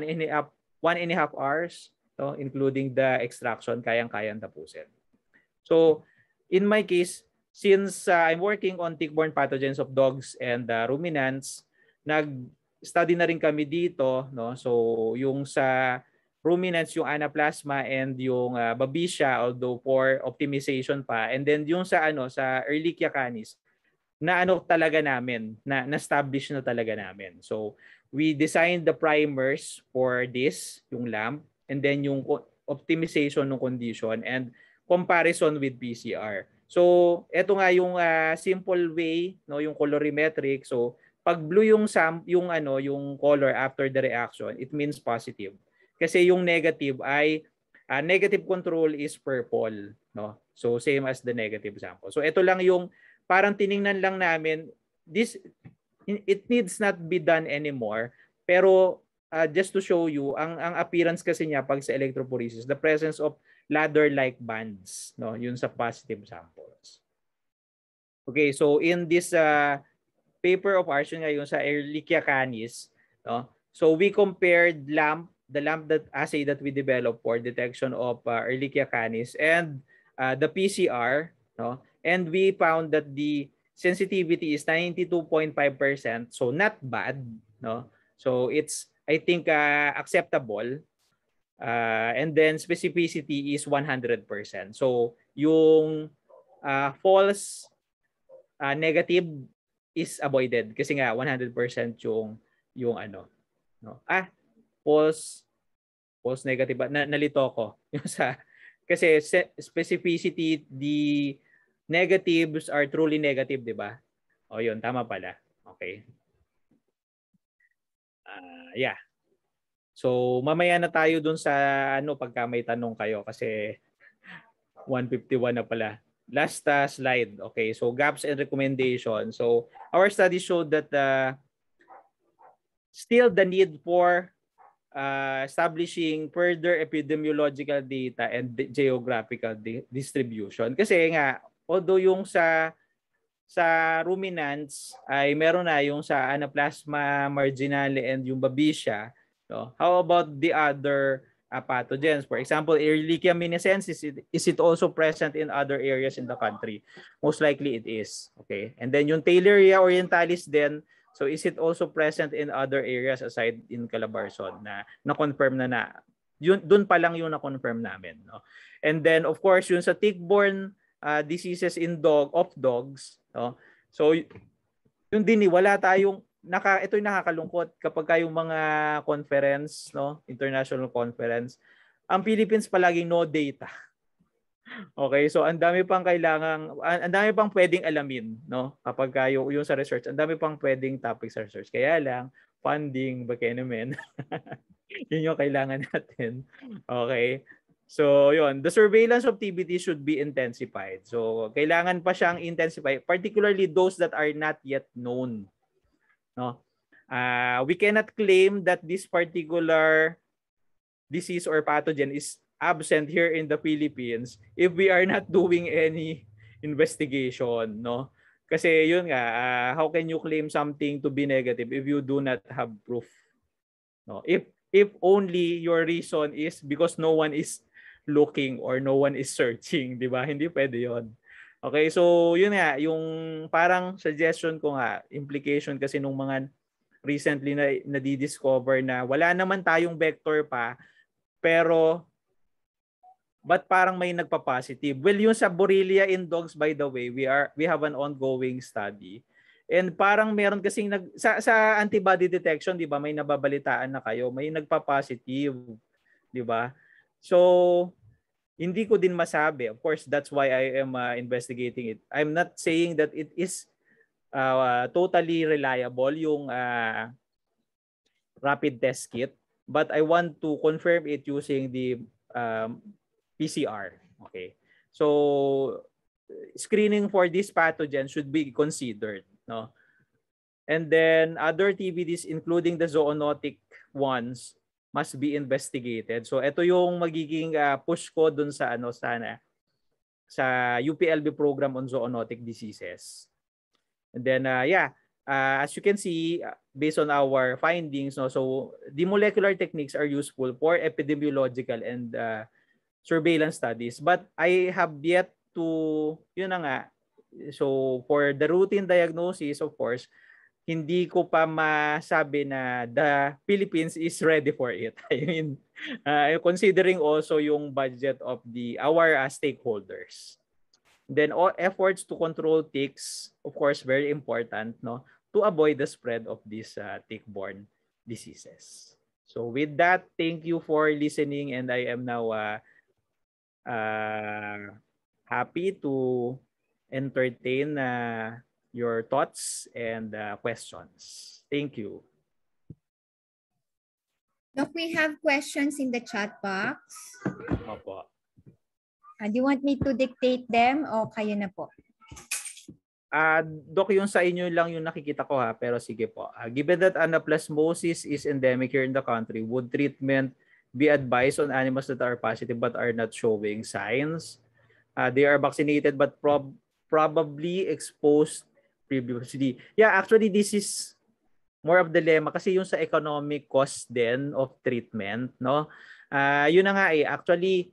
1.5 hours, no, including the extraction, kayang-kayang tapusin. So in my case, since I'm working on tick-borne pathogens of dogs and ruminants, nag-study na rin kami dito, no? So yung sa ruminants, yung anaplasma and yung babesia, although for optimization pa, and then yung sa sa Ehrlichia canis na talaga namin, na establish na talaga namin. So we designed the primers for this, yung lamp, and then yung optimization ng condition and comparison with PCR. So ito nga yung simple way, no, yung colorimetric. So pag blue yung yung color after the reaction, it means positive. Kasi yung negative ay negative control is purple, no? So same as the negative sample. So ito lang yung parang tiningnan lang namin, it needs not be done anymore, pero just to show you ang appearance kasi niya pag sa electrophoresis, the presence of ladder-like bands, no? Yun sa positive samples. Okay, so in this paper of ours, yun nga yung sa Ehrlichia canis, no? So we compared the lamp assay that we developed for detection of Ehrlichia canis and the PCR, no? And we found that the sensitivity is 92.5%, so not bad, no? So it's, I think, acceptable. And then specificity is 100%. So yung false negative is avoided kasi nga 100% yung no? False negative, nalito ko yung sa kasi specificity, the negatives are truly negative, di ba? O yun, tama pala. Okay. Yeah. So mamaya na tayo dun sa pagka may tanong kayo kasi 151 na pala. Last slide. Okay, so gaps and recommendations. So our study showed that still the need for establishing further epidemiological data and geographical distribution. Kasi nga, although yung sa ruminants ay meron na yung sa Anaplasma marginale and yung babesia, no? How about the other pathogens? For example, Ehrlichia minacensis, is it also present in other areas in the country? Most likely it is. Okay. And then yung Tayleria orientalis then, so is it also present in other areas aside in Calabarzon na confirm na yun, dun pa lang yung na-confirm namin, no? And then of course yung sa tick-borne diseases in dogs, no? So yun din, wala tayong ito yung nakakalungkot kapag yung mga conference, no, international conference, ang Philippines palaging no data. Okay, so ang dami pang pwedeng alamin, no? Kapag yung sa research, ang dami pang pwedeng topic sa research. Kaya lang funding, baka naman. Yun yung kailangan natin. Okay. So, yun, the surveillance of TBT should be intensified. So, kailangan pa siyang intensify, particularly those that are not yet known. No? We cannot claim that this particular disease or pathogen is absent here in the Philippines if we are not doing any investigation, no? Kasi yun nga, how can you claim something to be negative if you do not have proof? No? If only your reason is because no one is looking or no one is searching, di ba? Hindi pwede yun. Okay, so yun nga, yung parang suggestion ko nga, implication kasi nung mga recently na nadidiscover na wala naman tayong vector pa, pero but parang may nagpa-positive. Well, yung sa Borrelia in dogs, by the way, we have an ongoing study. And parang meron kasing sa antibody detection, 'di ba? May nababalitaan na kayo, may nagpa-positive, 'di ba? So hindi ko din masabi. Of course, that's why I am investigating it. I'm not saying that it is totally reliable yung rapid test kit, but I want to confirm it using the PCR. Okay. So screening for this pathogen should be considered, no? And then other TBDs including the zoonotic ones must be investigated. So ito yung magiging push ko dun sa sa UPLB program on zoonotic diseases. And then as you can see, based on our findings, no, so the molecular techniques are useful for epidemiological and surveillance studies, but I have yet to, yun na nga, so for the routine diagnosis, of course, hindi ko pa masabi na the Philippines is ready for it. I mean, considering also yung budget of our stakeholders. Then all efforts to control ticks, of course, very important, no, to avoid the spread of these tick-borne diseases. So with that, thank you for listening, and I am now happy to entertain your thoughts and questions. Thank you. Doc, we have questions in the chat box. Opo. Do you want me to dictate them o kayo na po? Doc, yung sa inyo lang yung nakikita ko ha, pero sige po. Given that anaplasmosis is endemic here in the country, would treatment be advised on animals that are positive but are not showing signs? They are vaccinated but probably exposed previously. Yeah, actually this is more of dilemma kasi yung sa economic cost then of treatment, no? Yun na nga actually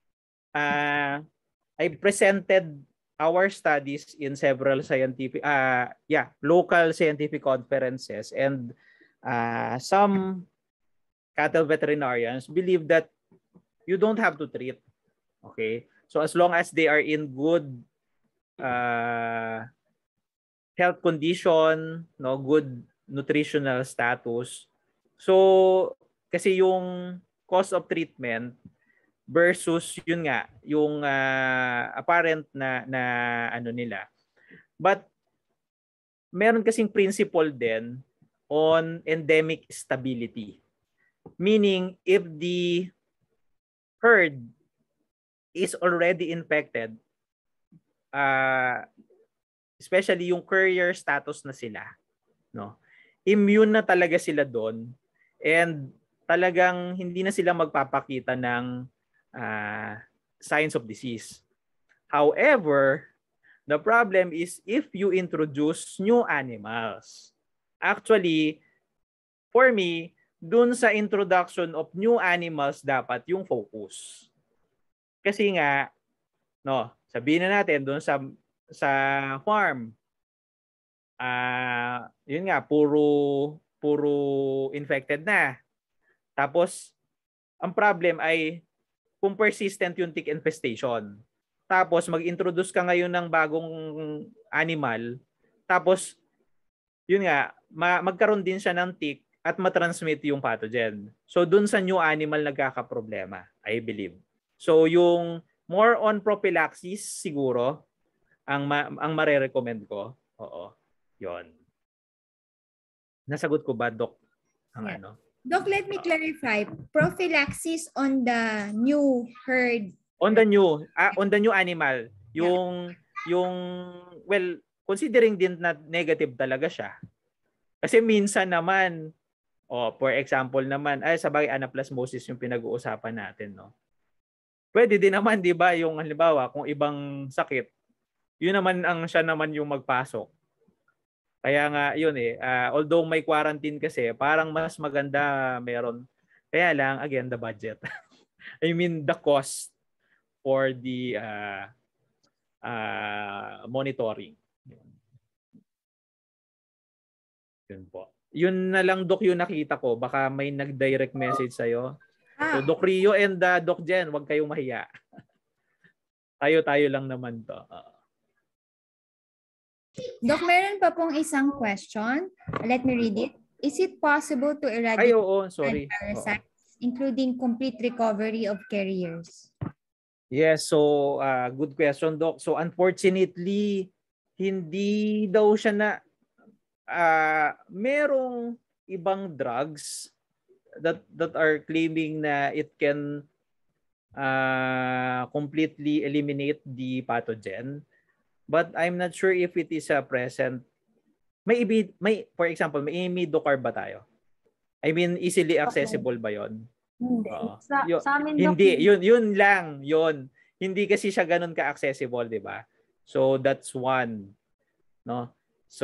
I presented our studies in several scientific local scientific conferences, and some cattle veterinarians believe that you don't have to treat. Okay? So as long as they are in good health condition, no, good nutritional status. So kasi yung cost of treatment versus yun nga yung apparent na ano nila. But meron kasing principle din on endemic stability. Meaning if the herd is already infected, especially yung carrier status na sila, no? Immune na talaga sila doon, and talagang hindi na sila magpapakita ng signs of disease. However, the problem is if you introduce new animals. Actually, for me, dun sa introduction of new animals dapat yung focus. Kasi nga, no, sabihin na natin dun sa farm, yun nga, puro infected na. Tapos, ang problem ay kung persistent yung tick infestation. Tapos mag-introduce ka ngayon ng bagong animal, tapos yun nga, magkaroon din siya ng tick at matransmit yung pathogen. So dun sa new animal nagkakaproblema, I believe. So yung more on prophylaxis siguro ang mare-recommend ko. Oo. 'Yon. Nasagot ko ba, Doc? Ang ano? Doc, let me clarify. Prophylaxis on the new herd. On the new animal. Yung well, considering din na negative talaga siya. Kasi minsan naman, for example naman, sabagay anaplasmosis yung pinag-uusapan natin, no. Pwede din naman, 'di ba, yung halimbawa kung ibang sakit, yun naman siya naman yung magpasok. Kaya nga yun although may quarantine kasi, parang mas maganda meron. Kaya lang again the budget. I mean the cost for the monitoring. Yun po. Yun na lang, Doc, yung nakita ko. Baka may nag-direct message sa'yo. So Doc Rio and Doc Jen, huwag kayong mahiya. Tayo lang naman to. Doc, meron pa pong isang question. Let me read it. Is it possible to Ay, eradicate oo, sorry. parasites, including complete recovery of carriers? Yes, so good question, Doc. So unfortunately, hindi daw siya na merong ibang drugs that are claiming na it can completely eliminate the pathogen. But I'm not sure if it is present. May for example, may imidocarb ba tayo? I mean, easily accessible ba 'yon? Hindi. Sa amin, hindi, yun lang, yun. Hindi kasi siya ganun ka-accessible, 'di ba? So that's one, no? So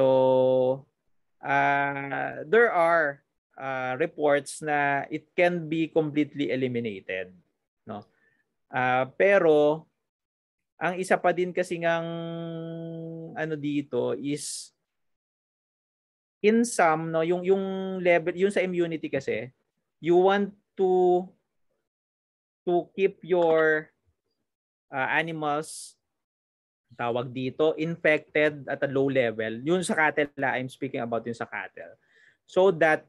there are reports na it can be completely eliminated, no? Pero ang isa pa din kasi ngang ano dito is in some, no, yung level, yung sa immunity kasi, you want to keep your animals, tawag dito, infected at a low level. Yun sa cattle, I'm speaking about yun sa cattle. So that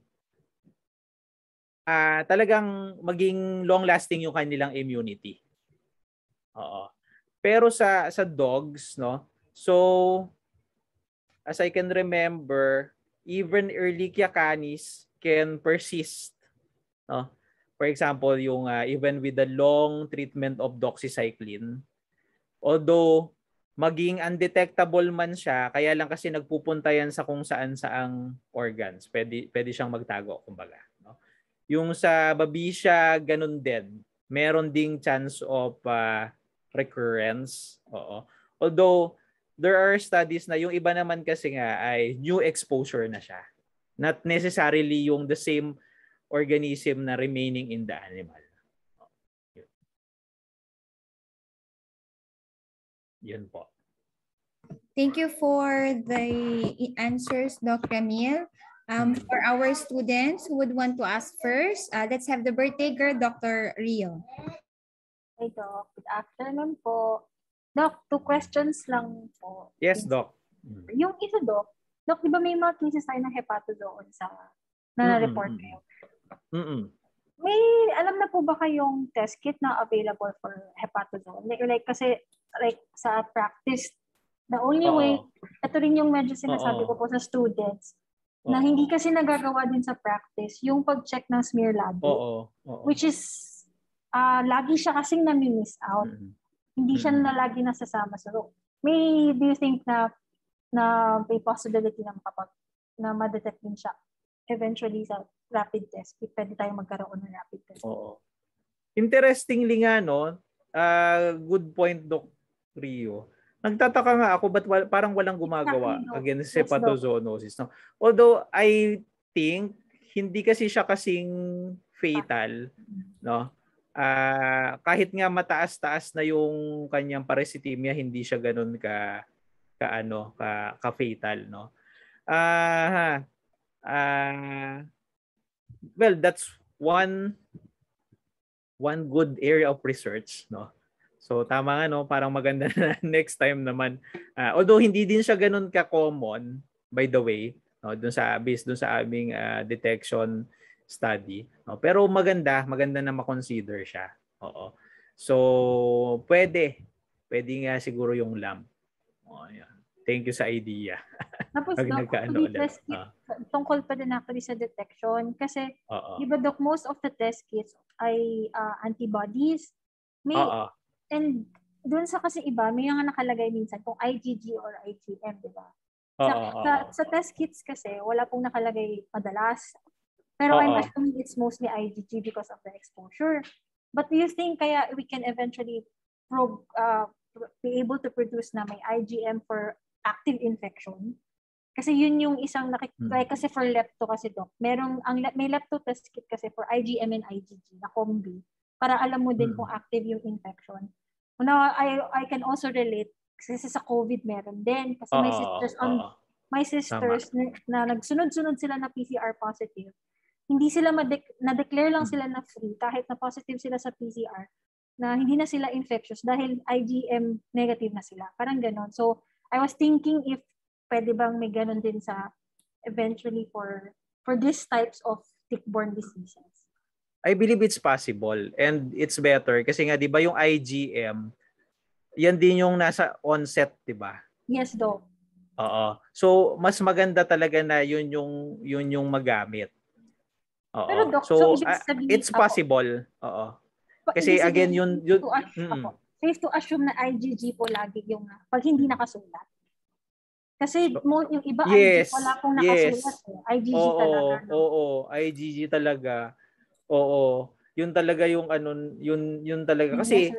talagang maging long-lasting yung kanilang immunity. Oo. Pero sa dogs, no? So, as I can remember, even Ehrlichia canis can persist, no? For example, yung even with the long treatment of doxycycline, although maging undetectable man siya, kaya lang kasi nagpupunta yan sa kung saan saang organs. Pwede siyang magtago, kumbaga, no? Yung sa babesia, ganun din. Meron ding chance of recurrence. Oo. Although, there are studies na yung iba naman kasi nga ay new exposure na siya. Not necessarily yung the same organism na remaining in the animal. Yun po. Thank you for the answers, Doc Remil. For our students who would want to ask first, let's have the birthday girl, Dr. Rio. Hey, Doc. Good afternoon po. Doc, 2 questions lang po. Yes, Doc. Yung isa, Doc, di ba may mga cases tayo ng hepatozoon na na-report kayo? May alam na po ba kayong test kit na available for hepatozoon? Kasi sa practice, the only way, ito rin yung medyo sinasabi ko po sa students, na hindi kasi nagagawa din sa practice yung pag-check ng smear lagi. Which is, lagi siya kasing nami-miss out. Hindi siya na lagi nasasama. So, do you think na may possibility na ma-detect din siya eventually sa rapid test? Pwede tayong magkaroon ng rapid test. Interestingly nga, no, good point, Doc Rio. Nagtataka nga ako ba't parang walang gumagawa against hepatozoonosis, no? Although I think hindi kasi siya kasing fatal, no? Kahit nga mataas-taas na yung kanyang parasitemia, hindi siya ganoon ka fatal, no? Well, that's one good area of research, no? So tama nga, no, parang maganda na next time naman. Although hindi din siya ganoon ka-common, by the way, no, based dun sa aming detection study, no? Pero maganda na ma-consider siya. Oo. So pwede nga siguro yung lamp. Yan. Thank you sa idea. Tapos, Doc, test kit, tungkol pa din actually sa detection. Kasi, di ba, Doc, most of the test kits ay antibodies. And doon sa kasi iba, may nga nakalagay minsan kung IgG or IgM, di ba? Sa test kits kasi, wala pong nakalagay madalas. Pero I'm assuming it's mostly IgG because of the exposure. But do you think kaya we can eventually be able to produce na may IgM for active infection? Kasi yun yung isang kasi for lepto kasi, Doc, may lepto test kit kasi for IgM and IgG na combi para alam mo din kung active yung infection. Now, I can also relate kasi sa COVID meron din kasi my sisters na nagsunod-sunod sila na PCR positive. Hindi sila na-declare lang sila na free kahit na positive sila sa PCR na hindi na sila infectious dahil IgM negative na sila. Parang ganon. So, I was thinking if pwede bang may ganun din sa eventually for these types of tick-borne diseases? I believe it's possible and it's better kasi nga 'di ba yung IgM, yan din yung nasa onset, 'di ba? Yes, Doc. Oo. So mas maganda talaga na yun yung magamit. Oo. Pero Doc, so ibig sabihin, it's possible. Oo. Kasi again yun safe to assume na IgG po lagi yung pag hindi nakasulat. Kasi yung iba yes, wala pong nakasulat. IgG talaga. No? Oo, IgG talaga. Oo. Yun talaga yung yun talaga kasi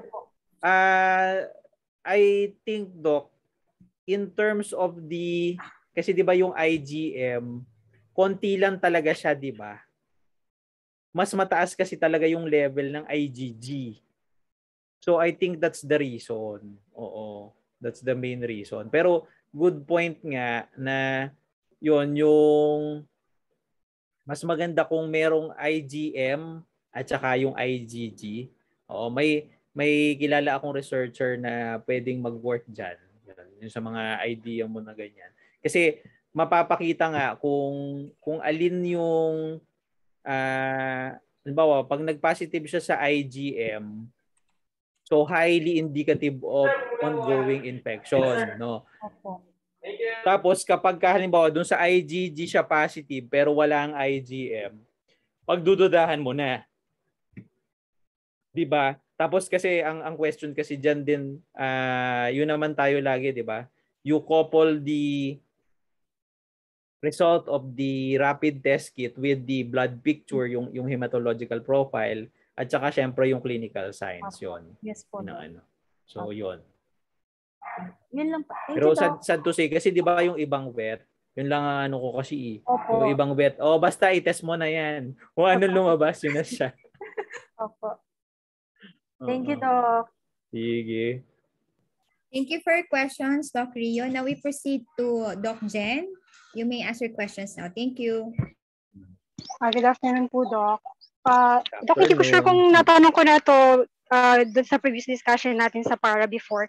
I think, Doc, in terms of kasi 'di ba yung IgM, konti lang talaga siya, 'di ba? Mas mataas kasi talaga yung level ng IgG. So I think that's the reason. Oo. That's the main reason. Pero good point nga na yung mas maganda kung merong IgM at saka yung IgG. Oo, may kilala akong researcher na pwedeng mag-work diyan. Yung sa mga idea mo na ganyan. Kasi mapapakita nga kung alin yung halimbawa, pag nag-positive siya sa IgM, so highly indicative of ongoing infection, no? Tapos kapag halimbawa doon sa IgG siya positive pero wala ang IgM, pagdududahan mo na. 'Di ba? Tapos kasi ang question kasi diyan din yun naman tayo lagi, 'di ba? You couple the result of the rapid test kit with the blood picture, yung hematological profile, at saka syempre yung clinical signs, yon. Yes po. So yun. Yun lang pa. Pero sad to say kasi 'di ba yung ibang vet, yun lang ang ano ko kasi Opo. yung ibang vet, basta i-test mo na yan. Kung ano lumabas yun na siya. Opo. Thank you, Doc. Sige. Thank you for your questions, Doc Rio. Now we proceed to Doc Jen. You may ask your questions now. Thank you. Good afternoon po, Doc. Doc, hindi ko sure kung natanong ko na to dun sa previous discussion natin sa para before.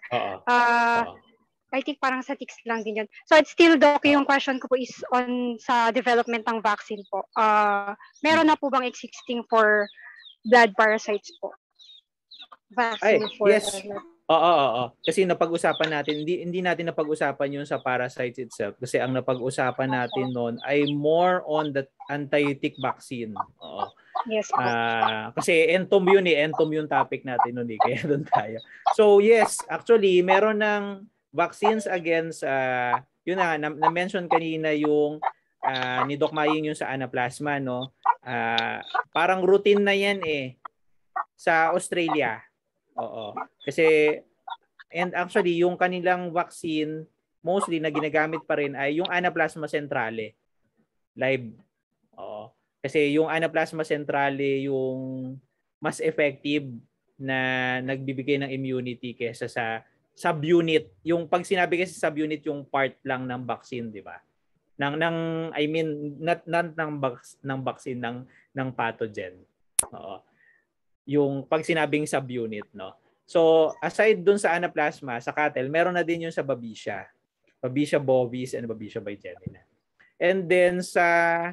I think parang sa ticks lang din yun. So it's still, Doc, yung question ko po is on sa development ng vaccine po. Meron na po bang existing for blood parasites po? Vaccine for... Yes. Oo. Kasi napag-usapan natin, hindi natin napag-usapan yun sa parasites itself kasi ang napag-usapan natin noon ay more on the anti-tick vaccine. Oo. Yes. Kasi entom yung topic natin noon kaya doon tayo. So yes, actually meron ng vaccines against yun na-mention kanina yung ni Doc Maying yung sa anaplasma, no? Parang routine na yan sa Australia. Oo. Kasi and actually yung kanilang vaccine mostly na ginagamit pa rin ay yung Anaplasma centrale live. Oo. Kasi yung Anaplasma centrale yung mas effective na nagbibigay ng immunity kaysa sa subunit. Yung pag sinabi kasi subunit yung part lang ng vaccine, di ba? I mean not ng vaccine ng pathogen. Oo. Yung pag sinabing subunit, no? So, aside dun sa anaplasma, sa cattle, meron na din yung sa Babesia. Babesia bovis and Babesia bigemina. And then sa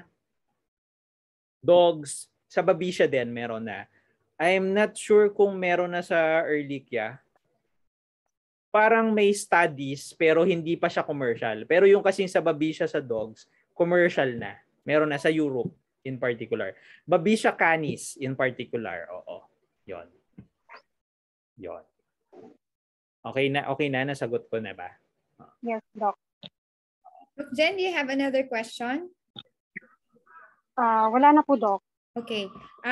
dogs, sa Babesia din meron na. I'm not sure kung meron na sa Ehrlichia. Parang may studies pero hindi pa siya commercial. Pero yung kasi sa Babesia sa dogs, commercial na. Meron na sa Europe in particular. Babesia canis in particular. Oo. Yon. Okay na nasagot ko na ba? Yes, Doc. Jen, do you have another question? Wala na po, Doc. Okay.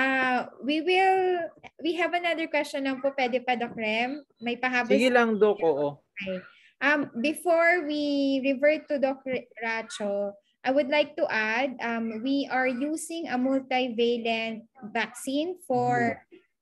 We have another question lang po. Pwede pa, Doc Rem? May pahabol. Sige lang, Doc. Oo. Okay. Before we revert to Doc Racho, I would like to add, we are using a multivalent vaccine for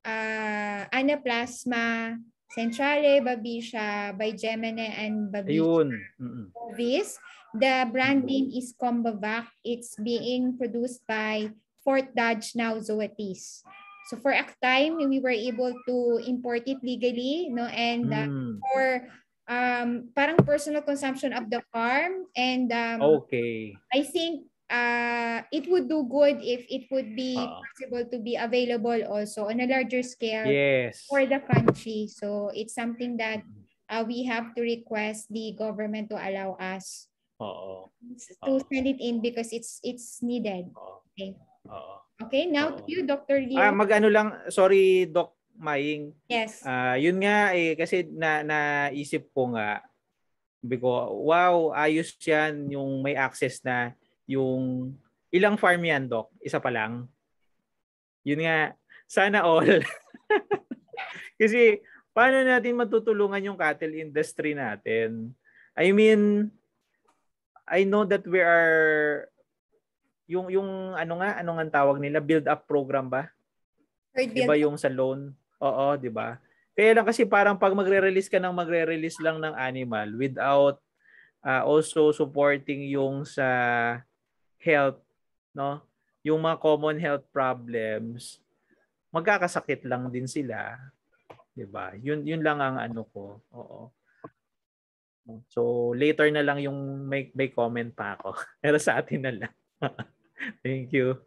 Anaplasma centrale, Babesia bigemina, and Babesia bovis. The brand name is Combavac. It's being produced by Fort Dodge now Zoetis. So for a time, we were able to import it legally, no, and for parang personal consumption of the farm, and okay. I think it would do good if it would be possible to be available also on a larger scale for the country. So it's something that we have to request the government to allow us to send it in because it's needed. Okay. Okay, now to you, Dr. Leo. Mag-ano lang, sorry Doc Maying. Yes. Yun nga kasi naisip ko nga, because wow, ayos yan yung may access na yung ilang farm yan, Doc? Isa pa lang? Yun nga, sana all. Kasi paano natin matutulungan yung cattle industry natin? I mean, I know that we are yung ano nga tawag nila, build up program ba? Diba yung sa loan? Oo, di ba? Kaya lang kasi parang pag magre-release ka lang ng animal without also supporting yung sa health, no? Yung mga common health problems, magkakasakit lang din sila. Di ba? Yun lang ang ano ko. Oo. So later na lang yung may comment pa ako. Pero sa atin na lang. Thank you.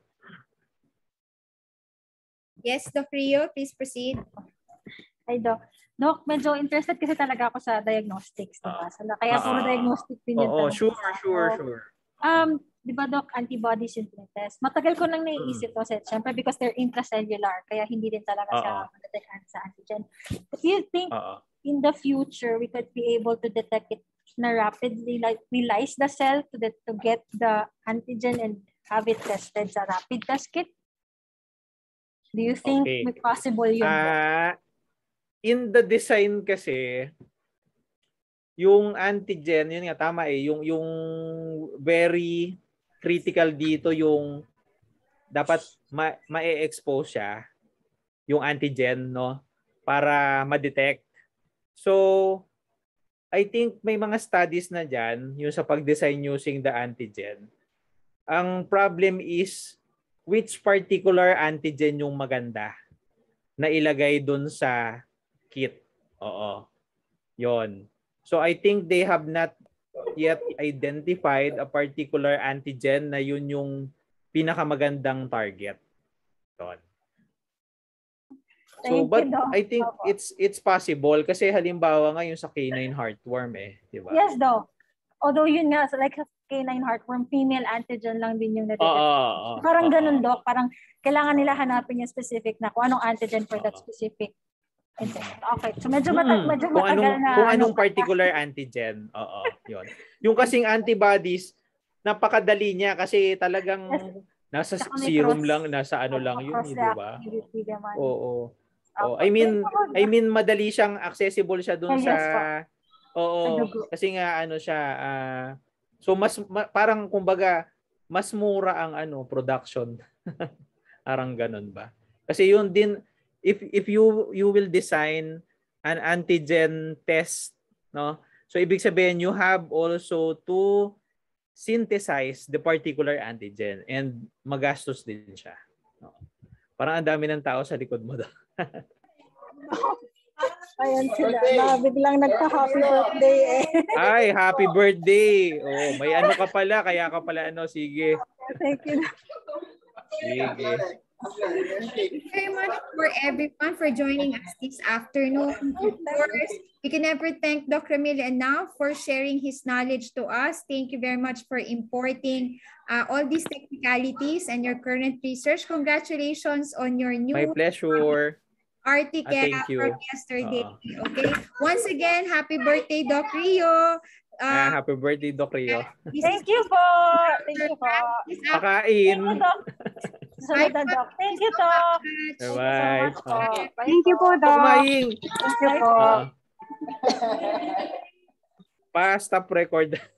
Yes, Doc Rio, please proceed. Hi, Doc. Doc, medyo interested kasi talaga ako sa diagnostics, diba? Kaya puro diagnostic din yun. Oo, sure. Di ba, Doc, antibody symptom test? Matagal ko nang naiisip to, syempre because they're intracellular, kaya hindi din talaga siya ma-detect sa antigen. Do you think in the future we could be able to detect it na rapidly, like we lyse the cell to get the antigen and have it tested sa rapid test kit? Do you think may possible yun? In the design kasi, yung antigen, yun nga tama yung very critical dito yung dapat ma-expose siya yung antigen, no, para ma-detect. So I think may mga studies na diyan yung sa pag-design using the antigen. Ang problem is which particular antigen yung maganda na ilagay dun sa kit. Oo. Yon. So I think they have not yet identified a particular antigen na yun yung pinakamagandang target. Yon. So but I think it's possible kasi halimbawa nga yung sa canine heartworm di ba? Yes, Doc. Although yun nga, so like canine heartworm, female antigen lang din yung na-detect. Parang ganun, Doc. Parang kailangan nila hanapin yung specific na kung anong antigen for that specific. Okay. So medyo matagal na. Kung anong particular antigen. Oo, yun. Yung kasing antibodies, napakadali niya kasi talagang nasa serum lang, nasa ano lang yun, di ba? Oo. I mean madali siyang accessible siya dun sa kasi nga ano siya so parang kumbaga mas mura ang production. Parang ganun ba? Kasi yun din if you will design an antigen test, no? So ibig sabihin you have also to synthesize the particular antigen and magastos din siya. No? Parang ang dami ng tao sa likod mo daw. Ayan sila. Biglang nagpa-happy birthday Ay, happy birthday. Oh, may ano ka pala, kaya ka pala sige. Thank you. Sige. Thank you very much for everyone for joining us this afternoon. Of course, we can never thank Dr. Remil enough for sharing his knowledge to us. Thank you very much for importing all these technicalities and your current research. Congratulations on your new My pleasure. Article from yesterday. Okay. Once again, happy birthday, Doc Rio. Happy birthday, Doc Rio. Thank you po. Thank you po. Pakain. Thank you, Doc. Bye-bye. Thank you po, Doc. Kumain. Thank you po. Pa-stop record.